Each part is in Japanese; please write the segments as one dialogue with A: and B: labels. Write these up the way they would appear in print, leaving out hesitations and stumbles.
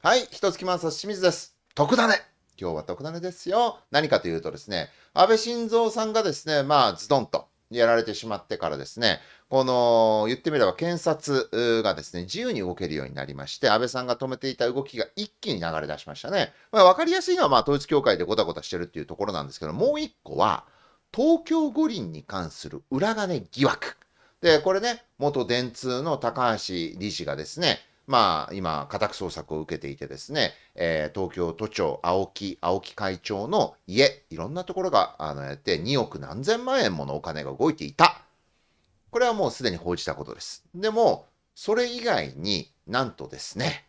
A: はい、一月マンサス清水です。特ダネ。今日は特ダネですよ。何かというとですね、安倍晋三さんがですね、ズドンとやられてしまってからですね、言ってみれば検察がですね、自由に動けるようになりまして、安倍さんが止めていた動きが一気に流れ出しましたね。わかりやすいのは、統一教会でゴタゴタしてるっていうところなんですけど、もう一個は、東京五輪に関する裏金疑惑。で、これね、元電通の高橋理事がですね、今、家宅捜索を受けていてですね、東京都庁青木会長の家、いろんなところがやって2億何千万円ものお金が動いていた。これはもうすでに報じたことです。でも、それ以外になんとですね、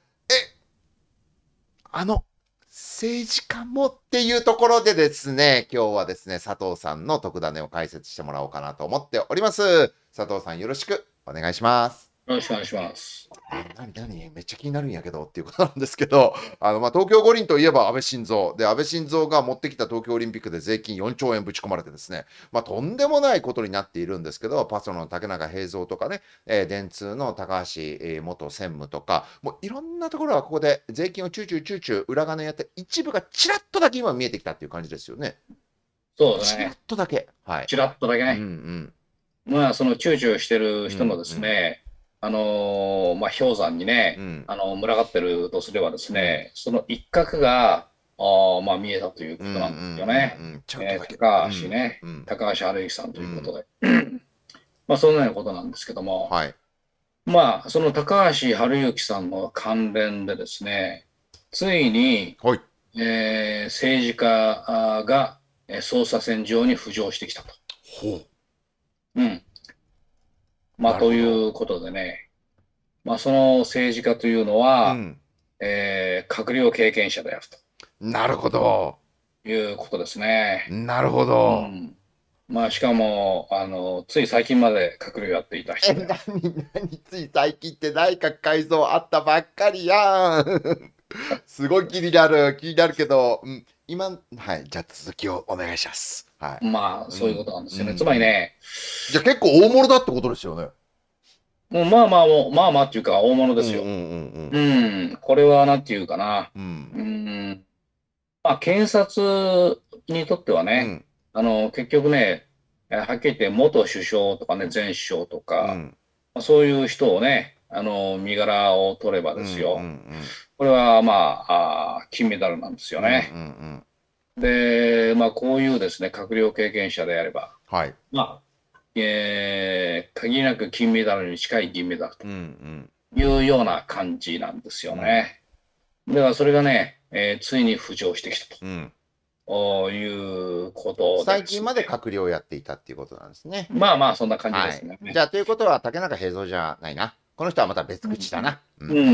A: あの政治家もっていうところでですね、今日はですね、佐藤さんの特ダネを解説してもらおうかなと思っております。佐藤さんよろしくお願いします。
B: よろしくお願いします。
A: 何めっちゃ気になるんやけどっていうことなんですけど、東京五輪といえば安倍晋三。で、安倍晋三が持ってきた東京オリンピックで税金4兆円ぶち込まれてですね、とんでもないことになっているんですけど、パソの竹中平蔵とかね、電通の高橋、元専務とか、もういろんなところがここで税金をチューチューチューチュー裏金やって一部がちらっとだけ今見えてきたっていう感じですよね。
B: そうですね。
A: ちらっとだけ。はい。
B: ちらっとだけ
A: うんう
B: ね。
A: ん。
B: その躊躇してる
A: う
B: 人のです
A: んうん。
B: ね、氷山にね、
A: うん。
B: 群がってるとすればです
A: うん。
B: ね、その一角が、見えたという
A: うんうんうん
B: ことなんですよね。
A: うん。ちょっとだけ。う
B: 高橋
A: ん。
B: ね、
A: うん。
B: 高橋治之さんと
A: うん。
B: いうことで。そのようなことなんですけども、
A: はい。
B: その高橋治之さんの関連でですね、ついに、
A: はい。
B: 政治家が捜査線上に浮上してきたと。
A: ほ
B: うん。
A: う。なる
B: と
A: ほど。
B: いうことでね、その政治家というのは、
A: うん。
B: 閣僚経験者である
A: なるほど。
B: ということですね。
A: なるほど。
B: うん。しかも、つい最近まで閣僚やっていた人である。
A: 何つい最近って内閣改造あったばっかりやん。すごい気になるけど、はい。じゃあ続きをお願いします。はい。
B: そういうことなんですよね。つまり
A: うん。
B: ね、
A: じゃあ結構大物だってことですよね。
B: っていうか大物ですよ。
A: うん。
B: うん。これはなんていうかな。
A: うん。
B: うん。検察にとってはね、
A: うん。
B: 結局ね、はっきり言って元首相とかね、前首相とか、
A: うん。
B: そういう人をね、身柄を取れば
A: うん。う
B: ですよ。
A: ん。
B: これは金メダルなんですよ
A: うん。うん。う
B: ね。
A: ん。
B: で、こういうですね、閣僚経験者であれば、
A: はい。
B: 限りなく金メダルに近い銀メダルと
A: うん。
B: いうような感じなんですよ
A: うん。
B: ね。だからそれがね、ついに浮上してきた
A: うん。
B: ということでですね。
A: 最近まで閣僚をやっていたっていうことなんですね。
B: そんな感じで
A: はい。
B: すね。
A: じゃあ、ということは、竹中平蔵じゃないな。この人はまた別口だな。うん。
B: うん。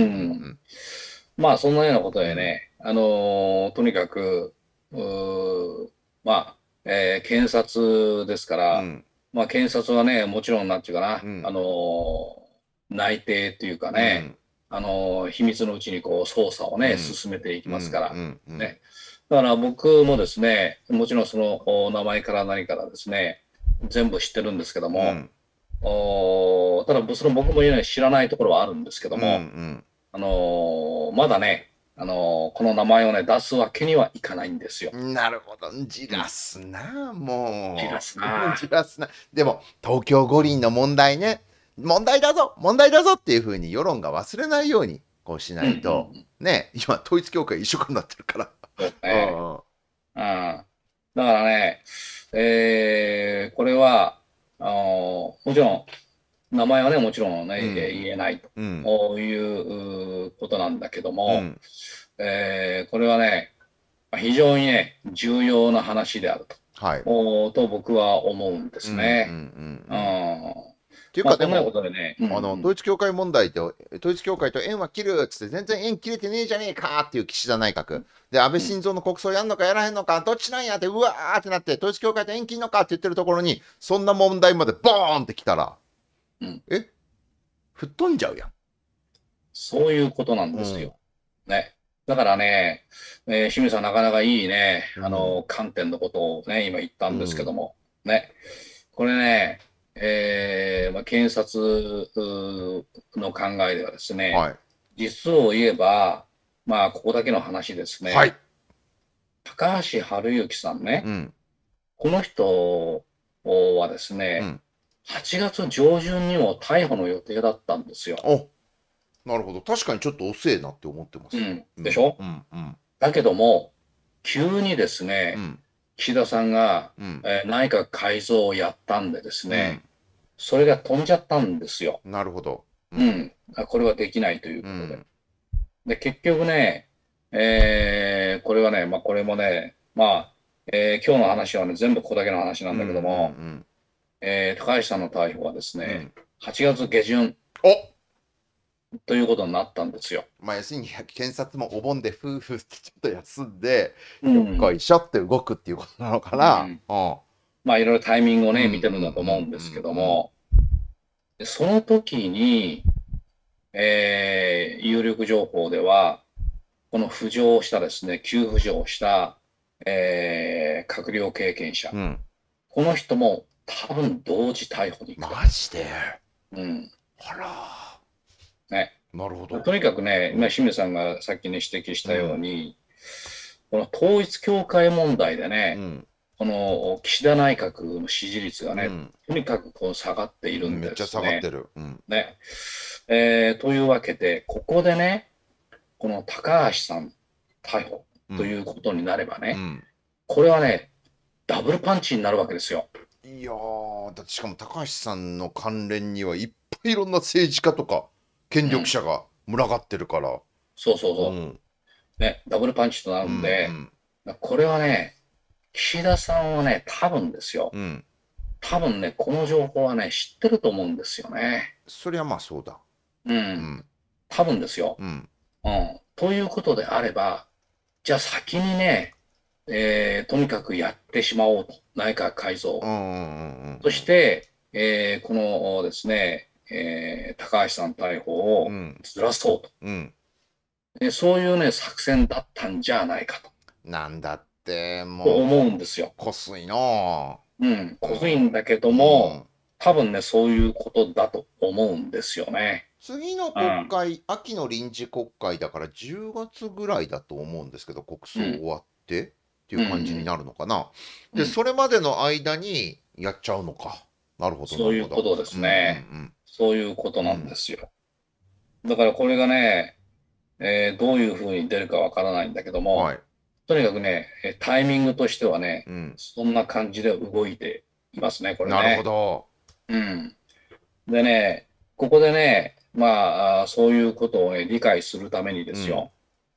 B: そんなようなこと
A: うん。
B: でね、とにかく、うー検察ですから、
A: うん。
B: 検察はね、もちろんなんていうかな、
A: うん。
B: 内偵というかね、
A: うん。
B: 秘密のうちにこう捜査をね、
A: うん。
B: 進めていき
A: うん。
B: ますから、
A: うん。うん。
B: ね。だから僕もですね、もちろんその名前から何からですね、全部知ってるんですけども、
A: うん。
B: ただその僕もね知らないところはあるんですけど
A: う
B: も、
A: ん。
B: まだね、この名前をね、出すわけにはいかないんですよ。
A: なるほど。じ
B: うん。
A: らすな、
B: じら
A: も
B: す
A: う。
B: な。
A: じらすな。でも、東京五輪の問題ね、問題だぞっていうふうに世論が忘れないように、こうし
B: うんう
A: ないと、
B: ん。
A: ね、今、統一教会一緒くなってるから。
B: そうね。
A: うんうん。
B: うん。だからね、これは、もちろん、名前はね、もちろんね、
A: うん。
B: 言えない
A: うん。
B: ということなんだけども、
A: うん。
B: これはね、非常にね、重要な話であると。
A: はい。
B: 僕は思うんで
A: うんうんうんう
B: すね。う
A: ん。
B: ん。
A: っていうか、で
B: そんなこ
A: も、
B: とでね、うんうん。
A: 統一教会問題で、統一教会と縁は切るっつって、全然縁切れてねえじゃねえかっていう岸田内閣。で、安倍
B: うん。
A: 晋三の国葬やんのかやらへんのか、どっちなんやって、うわーってなって、統一教会と縁切んのかって言ってるところに、そんな問題までボーンってきたら、
B: うん。
A: え吹っ飛んじゃうやん。
B: そういうことなん
A: うん。
B: ですよ。ね。だからね、清水さんなかなかいいね、
A: うん。
B: 観点のことをね、今言ったんですけど
A: うん。
B: も、ね。これね、検察の考えではですね、
A: はい。
B: 実を言えば、 まあ、ここだけの話です
A: はい。
B: ね。高橋治之さんね。
A: うん。
B: この人はですね、
A: うん。
B: 8月上旬にも逮捕の予定だったんですよ。
A: お、なるほど。確かにちょっと遅えなって思ってます。
B: うん。
A: うん。
B: でしょ？
A: うん。うん。
B: だけども、急にですね、
A: うん。
B: 岸田さんが、
A: うん。
B: 内閣改造をやったんでです
A: うん。
B: ね、それが飛んじゃったんですよ。
A: なるほど。うん。
B: うん。これはできないということで。
A: うん。
B: で、結局ね、これはね、まあ、これもね、まあ、今日の話はね、全部ここだけの話なん
A: うん。う
B: だけども、
A: ん。
B: 高橋さんの逮捕はですね、
A: うん。
B: 8月下旬
A: お、
B: ということになったんですよ。
A: まあ、要するに検察もお盆で夫婦ってちょっと休んで、よっこ
B: うん。
A: いしょって動くっていうことなのかな。
B: うん。
A: う
B: まあ、いろいろタイミングを
A: ん。うん。
B: ね、
A: うん。
B: 見てるんだと思うんですけど
A: うん。
B: も、でその時に、有力情報では、この浮上したですね、急浮上した、閣僚経験者、
A: うん。
B: この人も多分同時逮捕に行くと。
A: マジで。
B: うん。
A: あら。
B: ね。
A: なるほど。
B: とにかくね、今、
A: うん。
B: 清水さんがさっきね、指摘したよう
A: うん。
B: に、この統一教会問題でね、
A: うん。
B: この岸田内閣の支持率がね、
A: うん。
B: とにかくこう下がっているんで
A: めっちゃ
B: すね。
A: 下がってる。うん。
B: ね。というわけで、ここでね、この高橋さん逮捕とい
A: うん。
B: うことになればね、
A: うん。
B: これはね、ダブルパンチになるわけですよ。
A: いやー、だってしかも高橋さんの関連にはいっぱいいろんな政治家とか権
B: うん。
A: 力者が群がってるから。
B: そうそうそ
A: うん。
B: う。ね、ダブルパンチとな
A: うん。う
B: るんで、
A: ん。
B: これはね、岸田さんはね、多分ですよ。
A: うん。
B: 多分ね、この情報はね、知ってると思うんですよね。
A: そりゃまあそうだ。
B: うん。
A: うん。
B: 多分ですよ。
A: うん。
B: うん。ということであれば、じゃあ先にね、とにかくやってしまおうと。内閣改造。
A: うん。うん。うん。
B: そして、このですね、高橋さん逮捕を
A: うん。
B: ずらそうと。
A: うん。
B: そういうね、作戦だったんじゃないかと、
A: なんだってもう
B: と思うんですよ。
A: こすいなあ。
B: うん。
A: う
B: 小ずいんだけど
A: ん。う
B: も、
A: ん。
B: 多分ね、そういうことだと思うんですよね。
A: 次の
B: うん。
A: 国会、秋の臨時国会だから10月ぐらいだと思うんですけど、国
B: うん。
A: 葬終わってってい
B: うん。
A: う感じになるのかな。で、
B: うん。
A: それまでの間にやっちゃうのか。なるほど、な
B: そう
A: るほど。
B: いうことで
A: うん。う
B: すね。
A: ん。
B: そういうこと
A: うん。う
B: なんで
A: ん。
B: すよ。だからこれがね、どういうふうに出るかわからないんだけども、
A: はい。
B: とにかくね、タイミングとしてはね、
A: うん。
B: そんな感じで動いていますね、これ
A: なるほ
B: ね。
A: ど。
B: うん。でね、ここでね、まあ、そういうことをね、理解するためにで
A: うん。
B: すよ。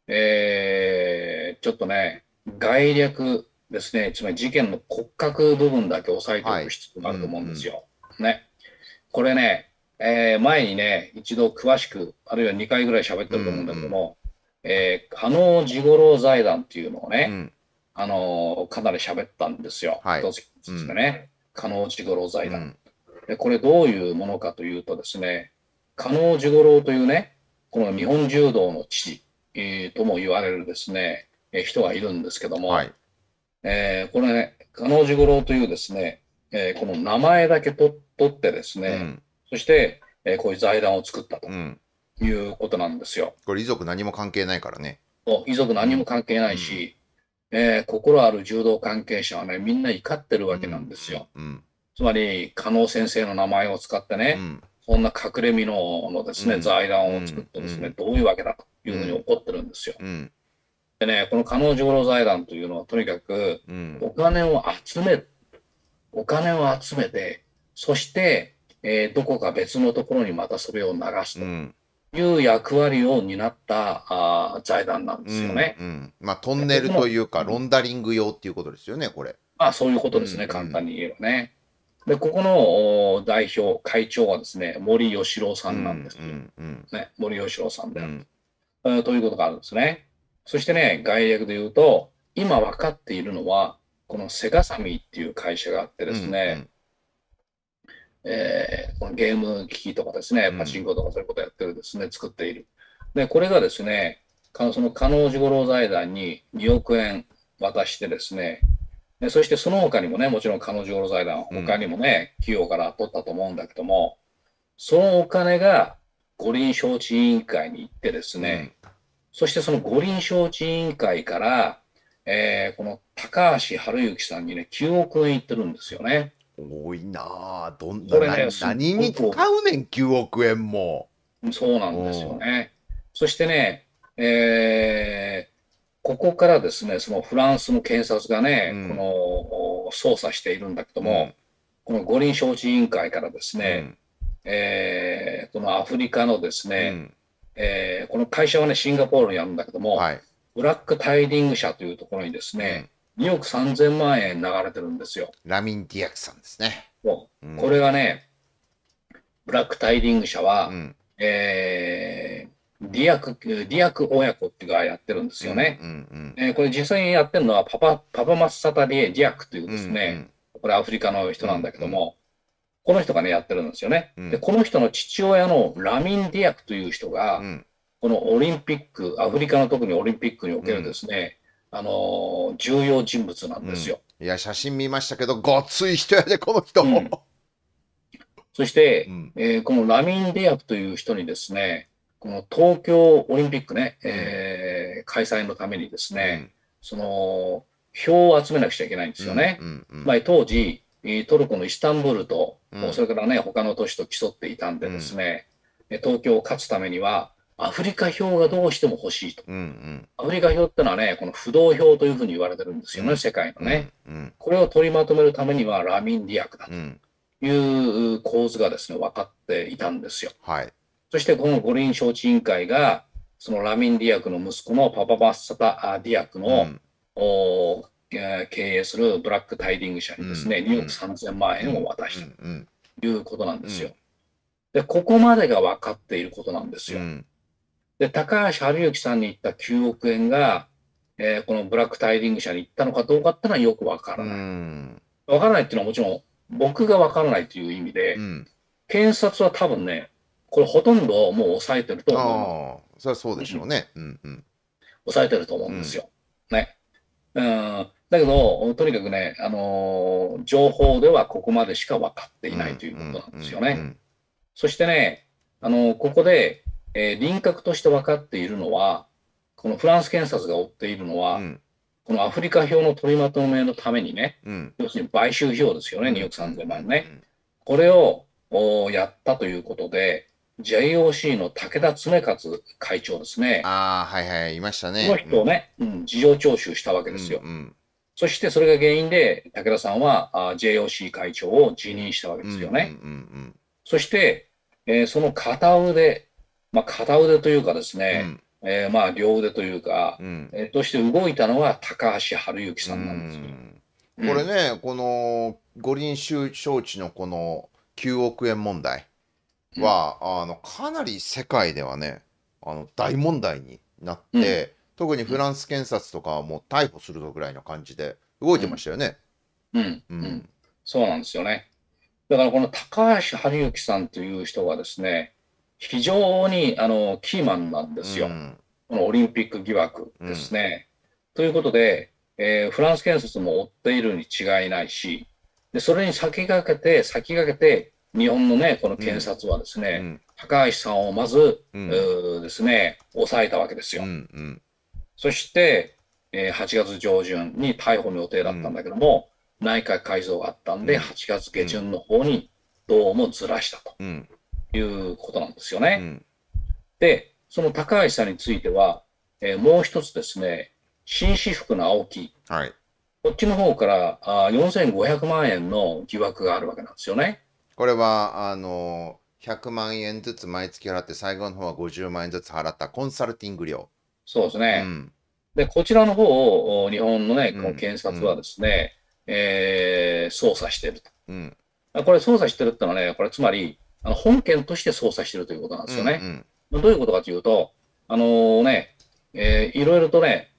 B: ちょっとね、概略ですね、つまり事件の骨格部分だけ押さえてお
A: はい。
B: く必要
A: うん。
B: があると思うん
A: うん。
B: ですよ。ね。これね、前にね、一度詳しく、あるいは2回ぐらい喋っ
A: うん。う
B: てると思うんだけど
A: ん。
B: も、加納治五郎財団っていうのをね、
A: うん。
B: かなり喋ったんですよ。
A: はい。
B: 一つ一
A: うん。
B: つでね、加納治五郎財団。
A: うん。
B: で、これどういうものかというとですね、加納治五郎というね、この日本柔道の父、とも言われるですね、人がいるんですけども、
A: はい。
B: これね、加納治五郎というですね、この名前だけ取ってですね、
A: うん。
B: そして、こういう財団を作ったと
A: うん。
B: いうことなんですよ。
A: これ遺族何も関係ないからね。
B: 遺族何も
A: うん。
B: 関係な
A: うん。
B: いし、心ある柔道関係者はね、みんな怒ってるわけなん
A: うん。
B: ですよ。
A: うん。
B: つまり、加納先生の名前を使ってね、
A: うん。
B: そんな隠れ蓑のですね、
A: うん。
B: 財団を作っ
A: うん。
B: てですね、
A: うん。
B: どういうわけだというふうに
A: うん。
B: 怒ってるんですよ。
A: うん。
B: でね、この加納治五郎財団というのはとにかく
A: うん。
B: お金を集める。お金を集めて、そして、どこか別のところにまたそれを流すと
A: うん。
B: いう役割を担った財団なんで
A: うん。
B: すよね。
A: うん。まあ、トン
B: で、
A: ネルと
B: ここの、
A: いうか、
B: うん、
A: ロンダリング用っていうことですよね、これ。
B: まあそういうこ
A: うん。
B: とですね、
A: うん。
B: 簡単に言えばね。で、ここの代表、会長はですね、森喜朗さ
A: うん。う
B: んなんですよ。
A: ん。うん。
B: ね、森喜朗さんである。
A: うん。
B: ということがあるんですね。そしてね、概略で言うと、今分かっているのは、このセガサミーっていう会社があってです
A: うん。う
B: ね、
A: ん。
B: このゲーム機器とかですね、パチ
A: うん。
B: ンコとかそういうことをやってるですね、作っている。で、これがですね、その加納治五郎財団に2億円渡してですね、でそしてその他にもね、もちろん加納治五郎財団、他
A: うん。
B: にもね、企業から取ったと思うんだけども、そのお金が五輪招致委員会に行ってです
A: うん。
B: ね、 そしてその五輪招致委員会から、この高橋治之さんにね、9億円いってるんですよね。
A: 多いなあ。どんな、
B: これね、すっ
A: 何に使
B: ごく
A: うねん、9億円も。
B: そうなんですよ
A: うん。
B: ね。そしてね、ここからですね、そのフランスの検察がね、こ
A: うん。
B: の捜査しているんだけど
A: うん。
B: も、この五輪招致委員会からですね、
A: うん。
B: このアフリカのですね、
A: うん。
B: この会社はね、シンガポールにあるんだけども、
A: はい。
B: ブラックタイディング社というところにです
A: うん。
B: ね、2億3000万円流れてるんですよ。
A: ラミン・ディアクさんですね。
B: こ
A: うん。
B: れがね、ブラックタイディング社は、
A: うん。
B: ディアク親子っていうのがやってるんで
A: うん。う
B: すよね。
A: ん。
B: これ実際にやってるのはパパマッサタディアクという
A: うん。
B: ですね、
A: うん。
B: これアフリカの人なんだ
A: うん。うん。
B: けども、この人がね、やってるんですよね。で、
A: うん。
B: この人の父親のラミン・ディアクという人が、
A: うん。
B: このオリンピック、アフリカの特にオリンピックにおけるで
A: うん。
B: すね、重要人物なん
A: うん。
B: ですよ。
A: いや、写真見ましたけど、ごっつい人やで、この人。
B: うん。そして、
A: うん。
B: このラミン・ディアクという人にですね、この東京オリンピックね、
A: うん。
B: 開催のためにですね、
A: うん。
B: その、票を集めなくちゃいけないんです
A: うん。
B: よね。
A: うん。うん。
B: まあ、当時、トルコのイスタンブールと、
A: うん。
B: それからね、他の都市と競っていたんでです
A: うん。
B: ね、東京を勝つためには、アフリカ票がどうしても欲しいと。
A: うん。
B: アフリカ票ってのはね、この不動票というふうに言われてるんですよね、
A: うん。
B: 世界のね。
A: うん。うん。
B: これを取りまとめるためには、ラミン・ディアクだ
A: うん。
B: という構図がですね、分かっていたんですよ。
A: はい。
B: そしてこの五輪招致委員会が、そのラミン・ディアクの息子のパパバッサタ・ディアクの
A: うん。
B: 経営するブラックタイディング社
A: うん。
B: にですね、2億
A: うん。
B: 3000万円を
A: うん。
B: 渡した
A: うん。うん。
B: ということなんですよ。
A: うん。
B: で、ここまでが分かっていることなんですよ。
A: うん。
B: で、高橋治之さんに言った9億円が、このブラックタイディング社に行ったのかどうかってのはよく分か
A: う
B: らない。
A: ん。
B: 分からないっていうのはもちろん僕が分からないという意味で、
A: うん。
B: 検察は多分ね、これほとんどもう抑えてると思います。
A: ああ、そりゃそうでしょう
B: うん、
A: ね。うん。うん。
B: 抑えてると思う
A: うん。
B: んですよ。ね。うん、だけど、とにかくね、情報ではここまでしか分かっていない
A: うん。
B: ということなん
A: うん。
B: ですよね。
A: うん。
B: そしてね、ここで、輪郭として分かっているのは、このフランス検察が追っているのは、
A: うん。
B: このアフリカ票の取りまとめのためにね、
A: うん。
B: 要するに買収費用ですよね、2
A: うん。
B: 億
A: うん。
B: 3000
A: うん。
B: 万ね。これをやったということで、JOC の武田恒勝会長ですね。
A: ああ、はいはい、いました
B: この
A: ね。うん。
B: 人をね、事情聴取したわけ
A: うん。う
B: ですよ。
A: ん。
B: そしてそれが原因で、武田さんはJOC 会長を辞任したわけ
A: うん。うん。う
B: ですよね。
A: ん。
B: そして、その片腕、まあ、片腕というかですね、
A: うん。
B: まあ、両腕というか、
A: うん。
B: として動いたのは高橋治之
A: う
B: さんなんですよ。
A: ん。
B: うん。
A: これね、この五輪招致のこの9億円問題
B: うん。
A: は、かなり世界ではね、大問題になっ
B: うん。
A: て、特に
B: うん。
A: フランス検察とかはもう逮捕するぞぐらいの感じで動いてま
B: うん。
A: したよね。
B: うん。うん。
A: うん。
B: そうなんですよね。だからこの高橋治之さんという人がですね、非常にキーマンなんで
A: う
B: すよ。
A: ん。
B: このオリンピック疑惑で
A: うん。
B: すね。ということで、フランス検察も追っているに違いないし、で、それに先駆けて、日本のね、この
A: うん。
B: 検察はですね、
A: うん。
B: 高橋さんをまず、
A: うん。
B: ですね、抑えたわけです
A: うん。
B: よ。
A: うん。
B: そして、8月上旬に逮捕の予定だったん
A: うん。
B: だけども、内閣改造があったんで、
A: うん。
B: 8月
A: うん。
B: 下旬の方にどうもずらしたと
A: うん。
B: いうことなんですよね。
A: うん。
B: で、その高橋さんについては、もう一つですね、紳士服の青木、
A: はい。
B: こっちの方から4500万円の疑惑があるわけなんですよね。
A: これは、100万円ずつ毎月払って、最後の方は50万円ずつ払ったコンサルティング料。
B: そうですね。
A: うん。
B: で、こちらの方を日本のね、この
A: うん。
B: 検察は
A: うん。
B: ですね、捜査していると。
A: うん。
B: これ捜査してるってのはね、これつまり、本件として捜査してるということなんで
A: うん。
B: すよね。
A: うん。
B: どういうことかというと、ね、いろいろとね、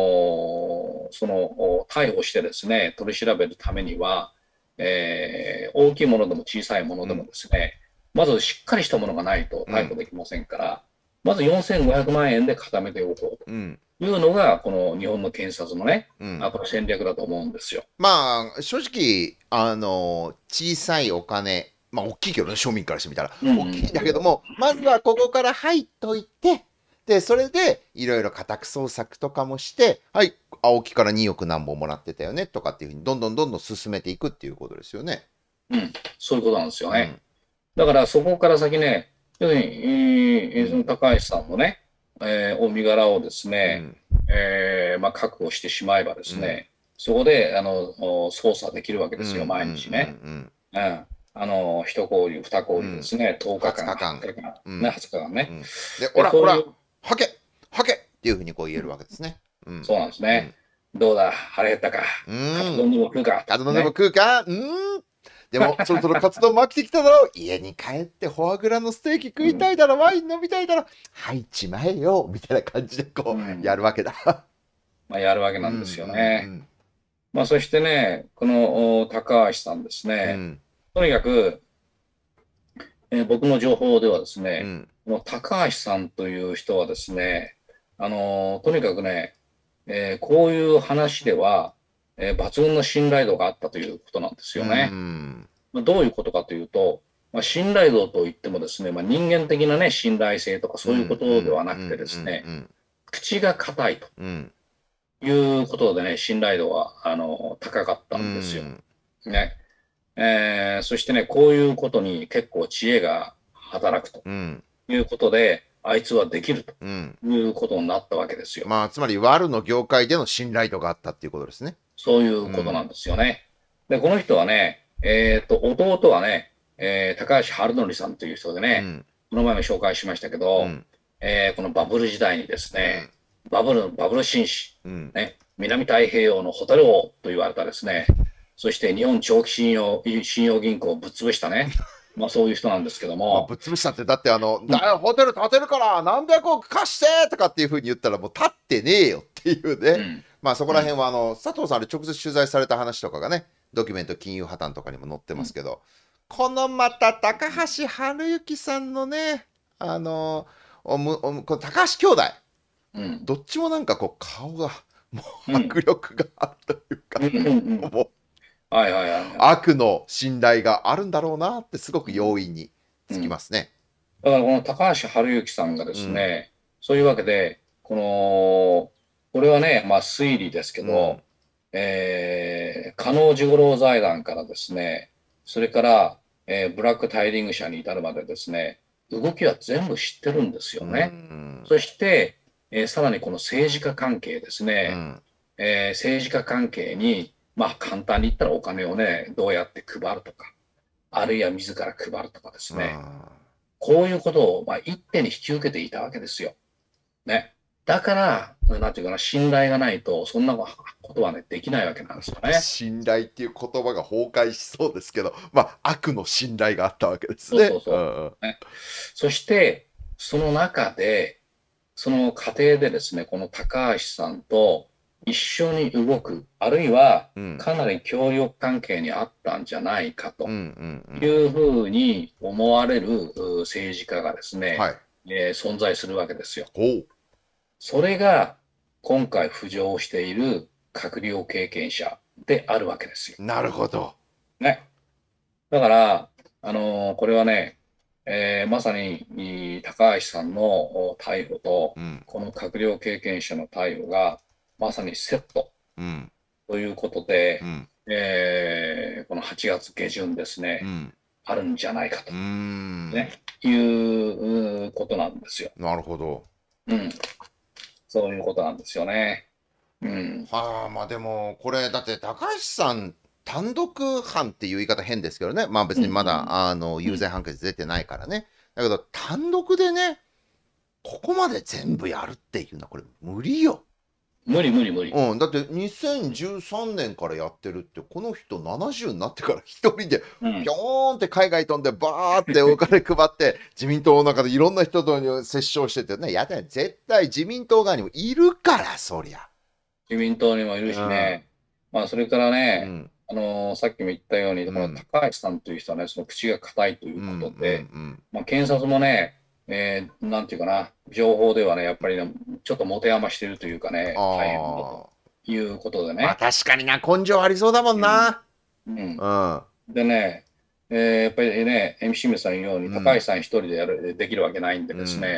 B: 逮捕してですね、取り調べるためには、大きいものでも小さいものでも
A: うん。
B: ですね、まずしっかりしたものがないと
A: うん。
B: 逮捕できませんから、まず4500万円で固めておこう
A: うん。
B: というのが、この日本の検察のね、
A: うん。
B: この戦略だと思うんですよ。
A: まあ、正直、小さいお金、まあ、大きいけどね、庶民からしてみたら、
B: うんう
A: 大きいんだ
B: ん。
A: けども、まずはここから入っといて、 で、それでいろいろ家宅捜索とかもして、はい、青木から2億何本もらってたよねとかっていうふうにどんどんどんどん進めていくっていうことですよね。
B: うん、そういうことなんですよね。
A: うん。
B: だからそこから先ね、要するに、その高橋さんのね、身柄をですね、
A: うん。
B: まあ、確保してしまえばです
A: うん。
B: ね、そこで捜査できるわけ
A: うん。
B: ですよ、毎日ね。
A: うん。
B: うん、一交流、二交
A: うん。
B: 流ですね、10日
A: 20
B: 間、
A: 日間。
B: 20日間、ね、
A: うん。
B: 20日間ね。
A: うん。で、お
B: で、
A: ら、おら、
B: そういう、
A: はけはけっていうふうにこう言えるわけですね。うん。
B: そうなんですね。
A: うん。
B: どうだ、腹減ったか、
A: うん。
B: カツ丼でも食うか、
A: カツ丼でも
B: ね。
A: 食うかでも、そろそろカツ丼も飽きてきただろう。家に帰ってフォアグラのステーキ食いたいだろ、ワイン飲みたいだろ。はいちまえよ、みたいな感じでこう、や
B: うん、
A: るわけだ。
B: まあ、やるわけ
A: うんう
B: なんですよね。
A: ん
B: まあ、そしてね、この高橋さんですね、
A: うん。
B: とにかく、僕の情報ではですね、
A: うん。
B: この高橋さんという人はですね、とにかくね、こういう話では、抜群の信頼度があったということなんです
A: う
B: よね。
A: ん。
B: まあ、どういうことかというと、まあ、信頼度といってもですね、まあ、人間的なね、信頼性とか
A: うん。
B: そういうことではなくてですね、
A: うん
B: 口が硬いと
A: うん。
B: いうことでね、信頼度は、高かっ
A: う
B: たんですよ。
A: ん。
B: ね。そしてね、こういうことに結構知恵が働くと
A: うん。
B: いうことで、あいつはできると
A: うん。
B: いうことになったわけですよ。
A: まあ、つまり、ワルの業界での信頼度があったっていうことですね。
B: そういうことなんですよね。で、この人はね、弟はね、高橋治則さんという人でね、
A: うん。
B: この前も紹介しましたけど、
A: うん。
B: このバブル時代にです
A: うん。
B: ね、バブル紳士、
A: うん。
B: ね、南太平洋のホテル王と言われたですね、そして日本長期信用銀行をぶっ潰したね、まあそういう人なんですけど
A: まあ、
B: も、
A: ぶっ潰したって、だって
B: うん、
A: ホテル建てるから何百億貸してとかっていうふうに言ったらもう建ってねえよっていうね。
B: うん、
A: まあそこ
B: うん、
A: ら辺は佐藤さんあれ直接取材された話とかがね、ドキュメント金融破綻とかにも載って
B: うん、
A: ますけど、このまた高橋治之さんのね、あの、この高橋兄弟、
B: うん、
A: どっちもなんかこう顔がも
B: うん、
A: う迫力があるというか、
B: うん、うん、うん、
A: もう
B: はいはいはいはい。
A: 悪の信頼があるんだろうなってすごく容易につき
B: うん、
A: ますね。
B: だからこの高橋治之さんがで
A: うん。
B: すね、そういうわけで、これはね、まあ推理ですけ
A: うん。
B: ど、加納治五郎財団からですね、それから、ブラックタイリング社に至るまでですね、動きは全部知ってるんです
A: う
B: よね。
A: ん。
B: そして、さらにこの政治家関係ですね、
A: うん。
B: 政治家関係に、まあ簡単に言ったらお金をね、どうやって配るとか、あるいは自ら配るとかです
A: う
B: ね、
A: ん。
B: こういうことを、まあ、一手に引き受けていたわけですよ。ね。だから、なんていうかな、信頼がないと、そんなことはね、できないわけなんですよね。
A: 信頼っていう言葉が崩壊しそうですけど、まあ、悪の信頼があったわけですね。
B: そうそうそ
A: うん。
B: う。ね。そして、その中で、その過程でですね、この高橋さんと一緒に動く、あるいは
A: うん。
B: かなり協力関係にあったんじゃないかと
A: うん。うん。
B: いうふうに思われる政治家がですね、
A: はい。
B: 存在するわけですよ。
A: ほ
B: それが今回浮上している閣僚経験者であるわけですよ。
A: う。なるほど。
B: ね。だから、これはね、まさに高橋さんの逮捕と、
A: うん。
B: この閣僚経験者の逮捕が、まさにセット
A: うん。
B: ということで、
A: うん。
B: この8月下旬ですね、
A: うん。
B: あるんじゃないかと、
A: うーん。
B: ね、いうことなんですよ。
A: なるほど。
B: うん。そういうことなんですよね。うん。
A: はあ、まあでも、これ、だって高橋さん、単独犯っていう言い方変ですけどね。まあ別
B: うん。
A: にまだ、
B: うん。うん。
A: 有罪判決出てないからね。だけど、単独でね、ここまで全部やるっていうのは、これ無理よ。
B: 無理無理無理。
A: うん、だって2013年からやってるって、この人70になってから一人で
B: うん。
A: ピョーンって海外飛んでバーってお金配って自民党の中でいろんな人と折衝しててね、やだよ、絶対自民党側にもいるから、そりゃ。
B: 自民党にもいる
A: うん。
B: しね。まあ、それからね、
A: うん。
B: さっきも言ったように、この
A: うん。
B: 高橋さんという人はね、その口が硬いという
A: うん。う
B: ことで、
A: ん。
B: まあ、検察もね、なんていうかな、情報ではね、やっぱりね、ちょっと持て余しているというかね、大変だと
A: ああ。
B: いうことで
A: まあ
B: ね。
A: 確かにな、根性ありそうだもん
B: うん。
A: な。
B: うん。
A: うん。
B: でね、やっぱりね、MC 清水さんのように、高
A: うん。
B: 橋さん一人でできるわけないんで
A: うん。う
B: ですね、
A: ん。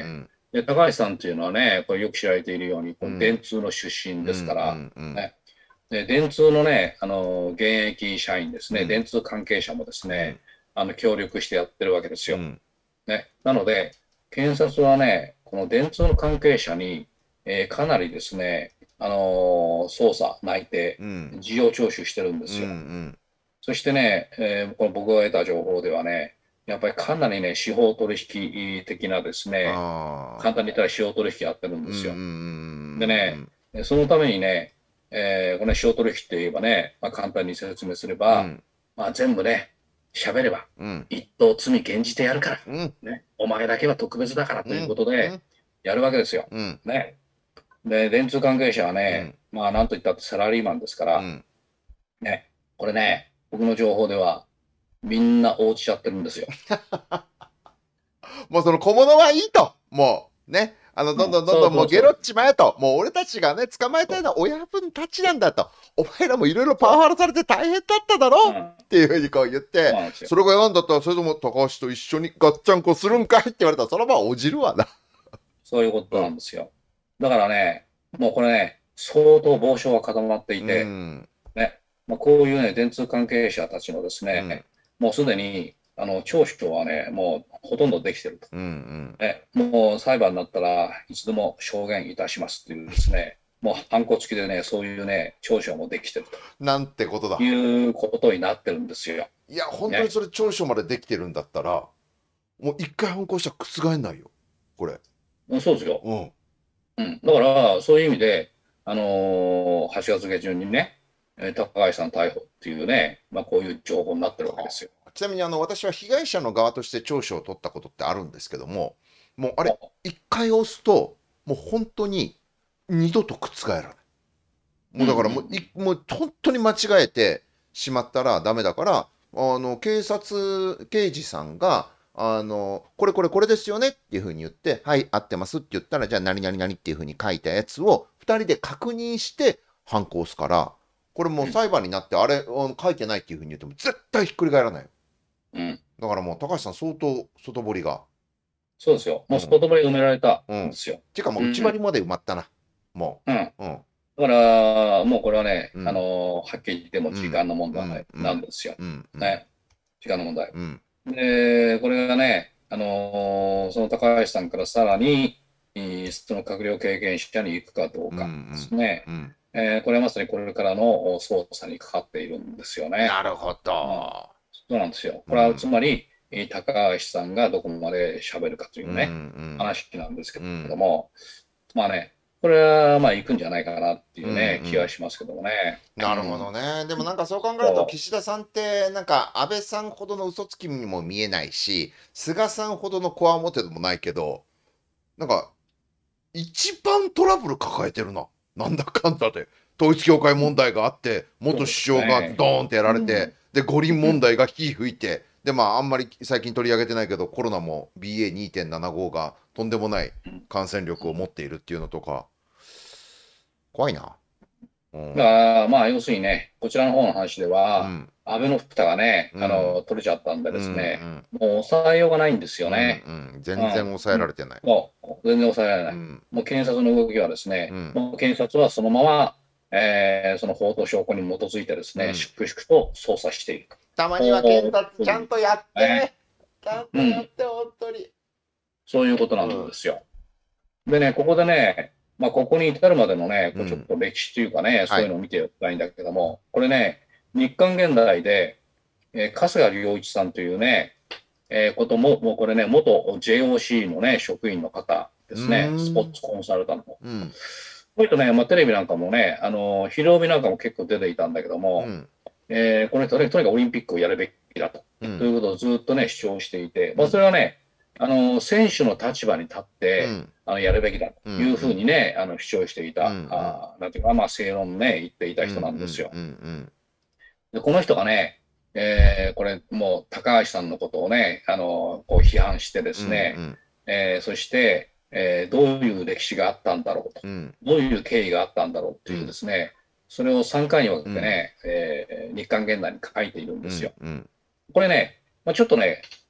B: で、高橋さんっていうのはね、これよく知られているように、この
A: うん。
B: 電通の出身
A: うん。う
B: ですから、
A: ん。
B: ね、で、電通のね、現役社員ですね、
A: うん。
B: 電通関係者もですね、
A: うん。
B: 協力してやってるわけですよ。
A: うん。
B: ね。なので、検察はね、この電通の関係者に、かなりですね、捜査、内偵、
A: うん。
B: 事情聴取してるんで
A: うん。う
B: すよ。
A: ん。
B: そしてね、この僕が得た情報ではね、やっぱりかなりね、司法取引的なですね、
A: ああ。
B: 簡単に言ったら司法取引やってるん
A: うん。う
B: ですよ。で
A: ん。う
B: ね、
A: ん。
B: そのためにね、この司法取引って言えばね、まあ、簡単に説明すれば、
A: うん。
B: まあ、全部ね、喋れば、
A: うん。
B: 一等罪減じてやるから、
A: うん。
B: ね、お前だけは特別だからというこ
A: うん。
B: とで、
A: うん。
B: やるわけですよ。
A: うん。
B: ね。で、電通関係者はね、
A: うん。
B: まあ、なんと言ったってサラリーマンですから、
A: うん。
B: ね、これね、僕の情報では、みんな落ちちゃってるんですよ。
A: もうその小物はいいと。もうね。どん
B: うん、
A: どんどん
B: そう
A: どんもうゲロっ
B: そうそう。
A: ちまえと。もう俺たちがね、捕まえたいのは親分たちなんだと。お前らもいろいろパワハラされて大変だっただろ
B: うん、
A: っていうふうにこう言って、
B: そうなんですよ。
A: それが嫌なんだったら、それとも高橋と一緒にガッチャンコするんかいって言われたら、その場はおじるわな。
B: そういうこと
A: うん。
B: なんですよ。だからね、もうこれね、相当傍証が固まってい
A: う
B: て、
A: ん。
B: ね、まあ、こういうね、電通関係者たちのです
A: うん。
B: ね、もうすでに、聴取はね、もうほとんどできてると。
A: うん。
B: ね、もう裁判になったらいつでも証言いたしますっていうですね、もうハンコ付きでね、そういうね、調書もできてる
A: なんてこと
B: と
A: だ。
B: いうことになってるんですよ。
A: いや、本当に
B: ね。
A: それ長所までできてるんだったら、もう一回反抗したら覆んないよ。これ。
B: そうですよ。
A: うん。
B: うん。だから、そういう意味で、8月下旬にね、高橋さん逮捕っていうね、まあ、こういう情報になってるわけですよ。
A: ちなみに私は被害者の側として聴取を取ったことってあるんですけども、もうあれ、一回押すと、もう本当に二度と覆らない。
B: うんう
A: もうだからもう、
B: ん
A: もう本当に間違えてしまったらダメだから、刑事さんが、これこれこれですよねっていうふうに言って、はい、合ってますって言ったら、じゃあ何々々っていうふうに書いたやつを2人で確認して反抗すから、これもう
B: うん
A: 裁判になって、あれ、書いてないっていうふうに言っても絶対ひっくり返らないよ。
B: うん。
A: だからもう高橋さん相当外堀が。
B: そうですよ。
A: うん。
B: もう外堀埋められた
A: うん。
B: んですよ。
A: ていうかもう内張
B: うん。
A: りまで埋まったな。も
B: うん。
A: う。うん。
B: だから、もうこれはね、
A: うん。
B: はっきり言っても
A: うん。
B: 時間の問
A: うん。
B: 題
A: うん。
B: なんですよ。
A: うん。うん。
B: ね。時間の問題。
A: うん。
B: で、これがね、その高橋さんからさらに、その閣僚経験者に行くかどう
A: う
B: かで
A: ん。
B: すね。
A: うん。
B: これはまさにこれからの捜査にかかっているんですよね。
A: なるほ
B: うん、
A: ど。
B: そうなんですよ。これはつ
A: うん。
B: まり、高橋さんがどこまで喋るかとい
A: うん。う
B: うね、
A: ん。
B: 話なんですけ
A: うん。
B: ども、まあね、これはまあ行くんじゃないかなってい
A: うん。う
B: うね、気は
A: ん。
B: しますけどもね。う
A: なるほど
B: ん。
A: ね。でもなんかそう考えると、
B: そ
A: 岸田さんってなんか安倍さんほどの嘘つきにも見えないし、菅さんほどのこわもてでもないけど、なんか一番トラブル抱えてるな。なんだかんだで。統一教会
B: う。うん、
A: 問題があって、元首
B: そうです
A: 相がド
B: ね。
A: ーンってやられて、
B: うん。
A: で、五輪
B: うん。
A: 問題が火吹いて、で、まあ、あんまり最近取り上げてないけど、コロナも BA2.75 がとんでもない
B: うん。
A: 感染力を持っているっていうのとか、怖いな。うん。
B: だから、まあ、要するにね、こちらの方の話では、
A: うん。
B: 安倍の蓋がね、
A: うん。
B: 取れちゃったんで
A: うん。う
B: ですね、
A: ん。
B: もう抑えようがないんですよ
A: うん。
B: ね。
A: うん。
B: うん。
A: 全然抑え
B: うん。
A: られてない。
B: もう、全然抑えられない。
A: うん。
B: もう検察の動きはですね、
A: うん。
B: もう検察はそのまま、その法と証拠に基づいてですね、
A: うん。
B: 粛々と捜査していく。
A: たまには検
B: こ
A: 察
B: ういう、
A: ちゃんとやっ
B: ね、
A: て。ちゃんと
B: うん、
A: やって、本当に。
B: そういうことなん
A: うん。
B: ですよ。でね、ここでね、まあ、ここに至るまでのね、こうちょっ
A: うん。
B: と歴史というかね、
A: はい。
B: そういうのを見ておきたいんだけども、これね、日韓現代で、春日良一さんというね、ことも、もうこれね、元 JOC のね、職員の方で
A: うー
B: すね、スポー
A: ん。
B: ツコンサルタント。こ
A: うん。
B: ういうとね、まあ、テレビなんかもね、昼帯なんかも結構出ていたんだけども、
A: うん。
B: この人ね、とにかくオリンピックをやるべきだと。
A: うん。
B: ということをずっとね、主張していて、まあ、そ
A: うん。
B: れはね、選手の立場に立って、
A: うん。
B: やるべきだ
A: うん。
B: というふう
A: うん。
B: にね、主張してい
A: うん。う
B: た、
A: ん。
B: なんていうか、まあ、正論ね、言っていた
A: うん。う
B: 人なんです
A: ん。
B: よ。
A: うん。
B: で、この人がね、これ、もう、高橋さんのことをね、こう批判してで
A: うん。
B: すね、
A: うん。
B: そして、どういう歴史があったんだろうと、
A: うん。
B: どういう経緯があったんだろうというで
A: うん。
B: すね、それを3回に分
A: うん。
B: けてね、日韓現代に書いているん
A: うん。
B: ですよ。
A: うん。
B: これね、まあ、ちょっとね、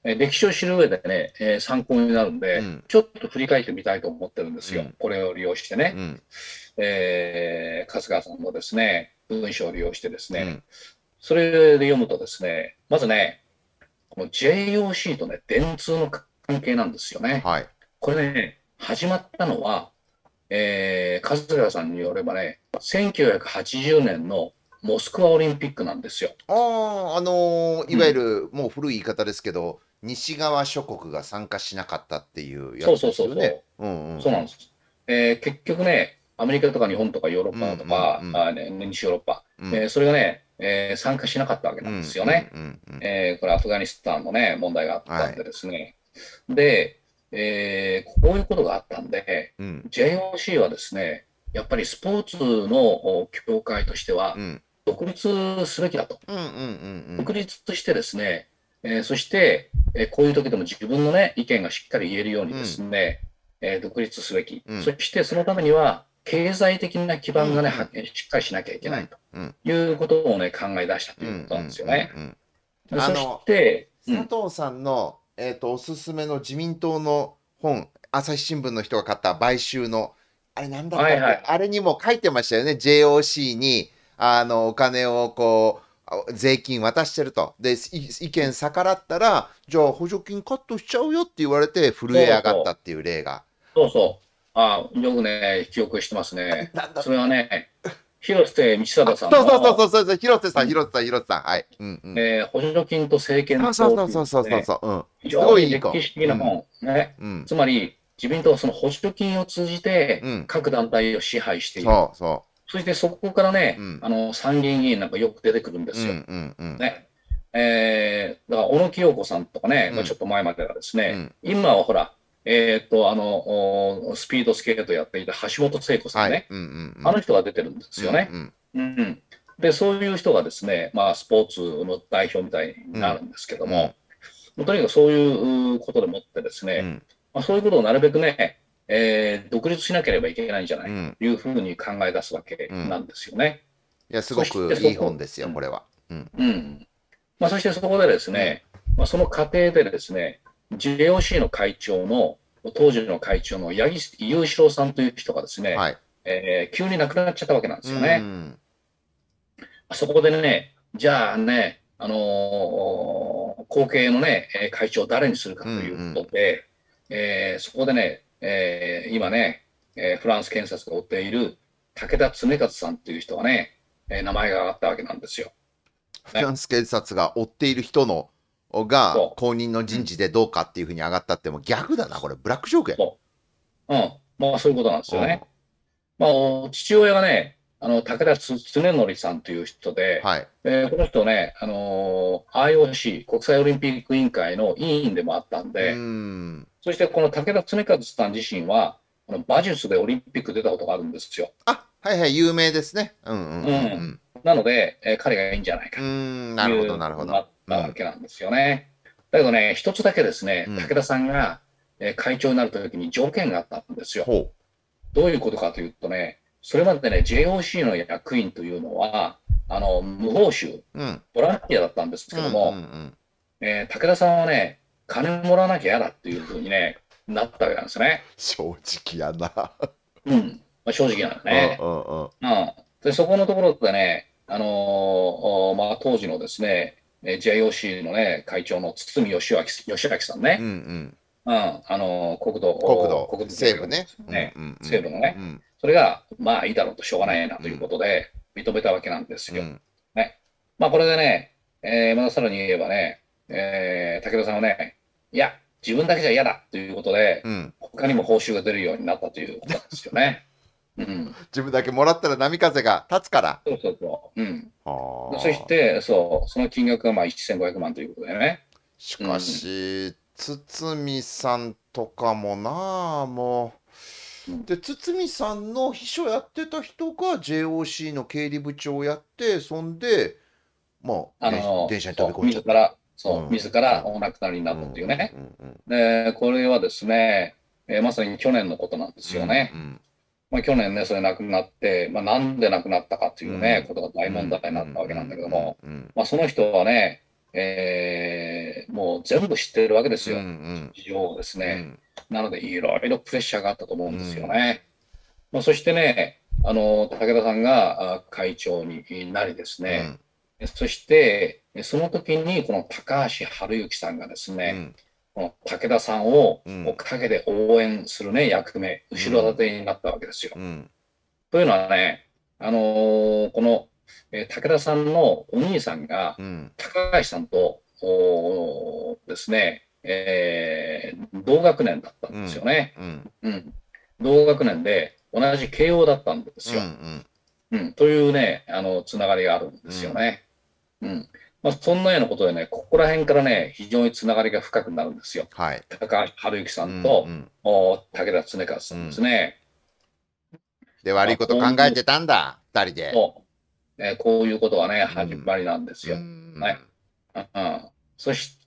B: 歴史を知る上でね、参考になるんで、
A: うん。
B: ちょっと振り返ってみたいと思ってるんですよ。
A: うん。
B: これを利用してね、
A: うん。
B: 春日さんのですね、文章を利用してですね、
A: うん。
B: それで読むとですね、まずね、この JOC とね、電通の関係なんですよね。
A: はい。
B: これね、始まったのは、春日さんによればね、1980年のモスクワオリンピックなんですよ。
A: ああ、いわゆ
B: うん。
A: るもう古い言い方ですけど、西側諸国が参加しなかったっていうやつで
B: そうそう
A: すよね。
B: そうそう。
A: うんうん
B: そうなんです。結局ね、アメリカとか日本とかヨーロッ
A: うん。うん
B: パとか、
A: うん
B: 西ヨーロッパ、
A: うん。
B: それがね、参加しなかったわけ
A: うん
B: なんです
A: うんうん
B: よね。
A: うん。
B: これアフガニスタンのね、問題があったんで
A: はい。
B: ですね。で、こういうことがあったんで、
A: うん。
B: JOC はですね、やっぱりスポーツの協会としては、
A: うん。
B: 独立すべきだと。
A: うんうんうん
B: 独立してですね、そして、こういう時でも自分のね、意見がしっかり言えるようにで
A: うん。
B: すね、独立すべき。
A: うん。
B: そしてそのためには、経済的な基盤がね、
A: うんうん
B: しっかりしなきゃいけ
A: うん
B: ないと
A: うん
B: いうことをね、考え出した
A: うんうん
B: ということなんですよ
A: うん
B: ね。
A: うん。
B: でそし
A: あの、
B: て、
A: 佐藤さんの、おすすめの自民党の本、朝日新聞の人が買った買収の、あれなんだったっけ、
B: はいはい。
A: あれにも書いてましたよね。JOC に、お金をこう、税金渡してると。で、意見逆らったら、じゃあ補助金カットしちゃうよって言われて震え上がった
B: そうそう。
A: っていう例が。
B: そうそう。よくね、記憶してますね。
A: なんだ、
B: それはね、広瀬道
A: あ、
B: 貞さん
A: そうそうそう
B: の、
A: そうそうそう、広瀬さん、
B: うん、
A: 広瀬さん、広瀬さん。はい。うんうん。
B: 補助金と政権
A: そうそう
B: 党という
A: そうそうそうそう
B: ですね、
A: そう。うん。
B: 非
A: すご
B: 常に
A: いいい子。
B: 歴史的
A: うん。
B: な本、ね。
A: うん。
B: つまり、自民党はその補助金を通じて
A: うん。
B: 各団体を支配している。
A: そうそ
B: そしてそこから
A: う。う
B: ね、
A: ん。
B: 参議院議員なんかよく出てくるんで
A: うん
B: すよ。
A: うんうん。
B: ね。だから、小野清子さんとかね、まあ、ちょ
A: うん。
B: っと前まではですね、
A: うん。
B: 今はほら、スピードスケートやっていた橋本聖子さん
A: はい。
B: ね、
A: うんうん
B: あの人が出てるんで
A: うん。うん
B: すよね。
A: うん。
B: うん。で、そういう人がですね、まあ、スポーツの代表みたいに
A: うん。
B: なるんですけど
A: うん。
B: も、とにかくそういうことでもってですね、
A: うん。
B: まあ、そういうことをなるべくね、独立しなければいけないんじゃないか
A: うん。
B: というふうに考え出すわけ
A: うん。
B: なんですよね。
A: いや、す
B: そして
A: ごくいい本
B: そこ、
A: ですよ、
B: うん、
A: これは。うん。
B: うん。まあ、そしてそこでです
A: うん。
B: ね、まあ、その過程でですね、JOC の会長の、当時の会長の八木雄一郎さんという人がですね、
A: はい。
B: 急に亡くなっちゃったわけなんで
A: う
B: すよね。
A: ん。
B: そこでね、じゃあね、後継のね、会長を誰にするか
A: うんう
B: という
A: ん。
B: ことで、そこでね、今ね、フランス検察が追っている武田恒和さんという人がね、名前が挙がったわけなんですよ。ね。
A: フランス警察が追っている人のが
B: そ
A: 公認の
B: う。うん。
A: 人事でどうかっていうふうに上がったってもう逆だな、これ。ブラックジョークや。
B: そう。うん。まあそういうことなんです
A: うん。
B: よね。まあ、父親がね、武田恒則さんという人で、
A: はい。
B: この人ね、IOC、国際オリンピック委員会の委員でもあったん
A: うー
B: で、
A: ん。
B: そしてこの武田恒和さん自身は、馬術でオリンピック出たことがあるんですよ。
A: あ、はいはい、有名ですね。うんうん
B: うん。
A: うん
B: なので、彼がいいんじゃないか
A: うん。な
B: と
A: るほど、
B: いうことにな
A: なるほど。
B: ったわ
A: うん。
B: けなんですよね。だけどね、一つだけですね、
A: うん。
B: 武田さんが、会長になるときに条件があったんですよ。
A: ほ
B: どういうことかというとね、それまでね、JOC の役員というのは、無報酬、
A: う。うん。
B: ボランティアだったんです
A: うんうんう
B: けども、
A: ん。
B: 武田さんはね、金もらわなきゃ嫌だっていうふうにね、なったわけなんですね。
A: 正直やな。
B: うん。まあ、正直なんだ
A: うん
B: ね。
A: うんうん。
B: うん。で、そこのところでね、まあ、当時のですね、JOC のね、会長の堤義明さん
A: うんう
B: ね、
A: ん。
B: うん、
A: 国土、
B: 国土交通
A: 西部ね。うんう
B: ね、
A: んうん。
B: 西部のね、
A: うん。
B: それが、まあいいだろうとしょうがないなという
A: うん。
B: ことで、認めたわけなんですよ。
A: うん。
B: ね。まあこれでね、またさらに言えばね、武田さんはね、いや、自分だけじゃ嫌だということで、
A: うん。
B: 他にも報酬が出るようになったということなんですよね。うん。
A: 自分だけもらったら波風が立つから。
B: そうそうそう。うん。そし
A: はあ。
B: て、そう、その金額がまあ1500万ということでね。
A: しか
B: うん。
A: し、堤さんとかもなあ、もう。
B: うん。
A: で、堤さんの秘書やってた人が JOC の経理部長をやって、そんで、まあ、電車に飛び
B: そう、
A: 込んじゃった。
B: そう、
A: うん、
B: 自ら
A: うん、
B: お亡くなりにな
A: うん、うん、
B: ったっていうね。
A: うん、
B: で、これはですね、まさに去年のことなんで
A: うん、う
B: すよね。
A: ん、
B: まあ、去年ね、それ亡くなって、まあ、なんで亡くなったかというね、
A: うん、
B: ことが大
A: うん、
B: 問題に
A: うん、
B: なったわけなんだけど
A: うん、
B: も、
A: うん、
B: まあ、その人はね、 もう全部知ってるわけです
A: うんう
B: よ。
A: ん
B: 事情をですね。
A: うん
B: なので、いろいろプレッシャーがあったと思う
A: う
B: んですよ
A: ん
B: ね。まあ、そしてね、武田さんが会長になりですね、
A: うん
B: そして、その時にこの高橋治之さんがですね、
A: うん
B: この武田さんを
A: うん
B: 陰で応援するね、役目、後ろ
A: うん
B: 盾になったわけですよ。
A: うん
B: というのはね、この、武田さんのお兄さんが、
A: うん
B: 高橋さんとですね、同学年だったんですよ
A: うん
B: ね。
A: うん
B: うん。同学年で同じ慶応だったんで
A: うんう
B: すよ。
A: ん
B: うん。というね、つながりがあるんですよ
A: うん
B: ね。うん。まあ、そんなようなことでね、ここら辺からね、非常につながりが深くなるんですよ。
A: はい。
B: 高橋治之さ
A: うんう
B: んと、
A: ん
B: 武田恒和さんです
A: うん。
B: ね。
A: で、悪
B: まあ、
A: いこと
B: こういう、
A: 考えてたんだ、二人で。
B: こういうことがね、
A: うん
B: 始まりなんです
A: う
B: よ。ね。
A: ん
B: うん、そして、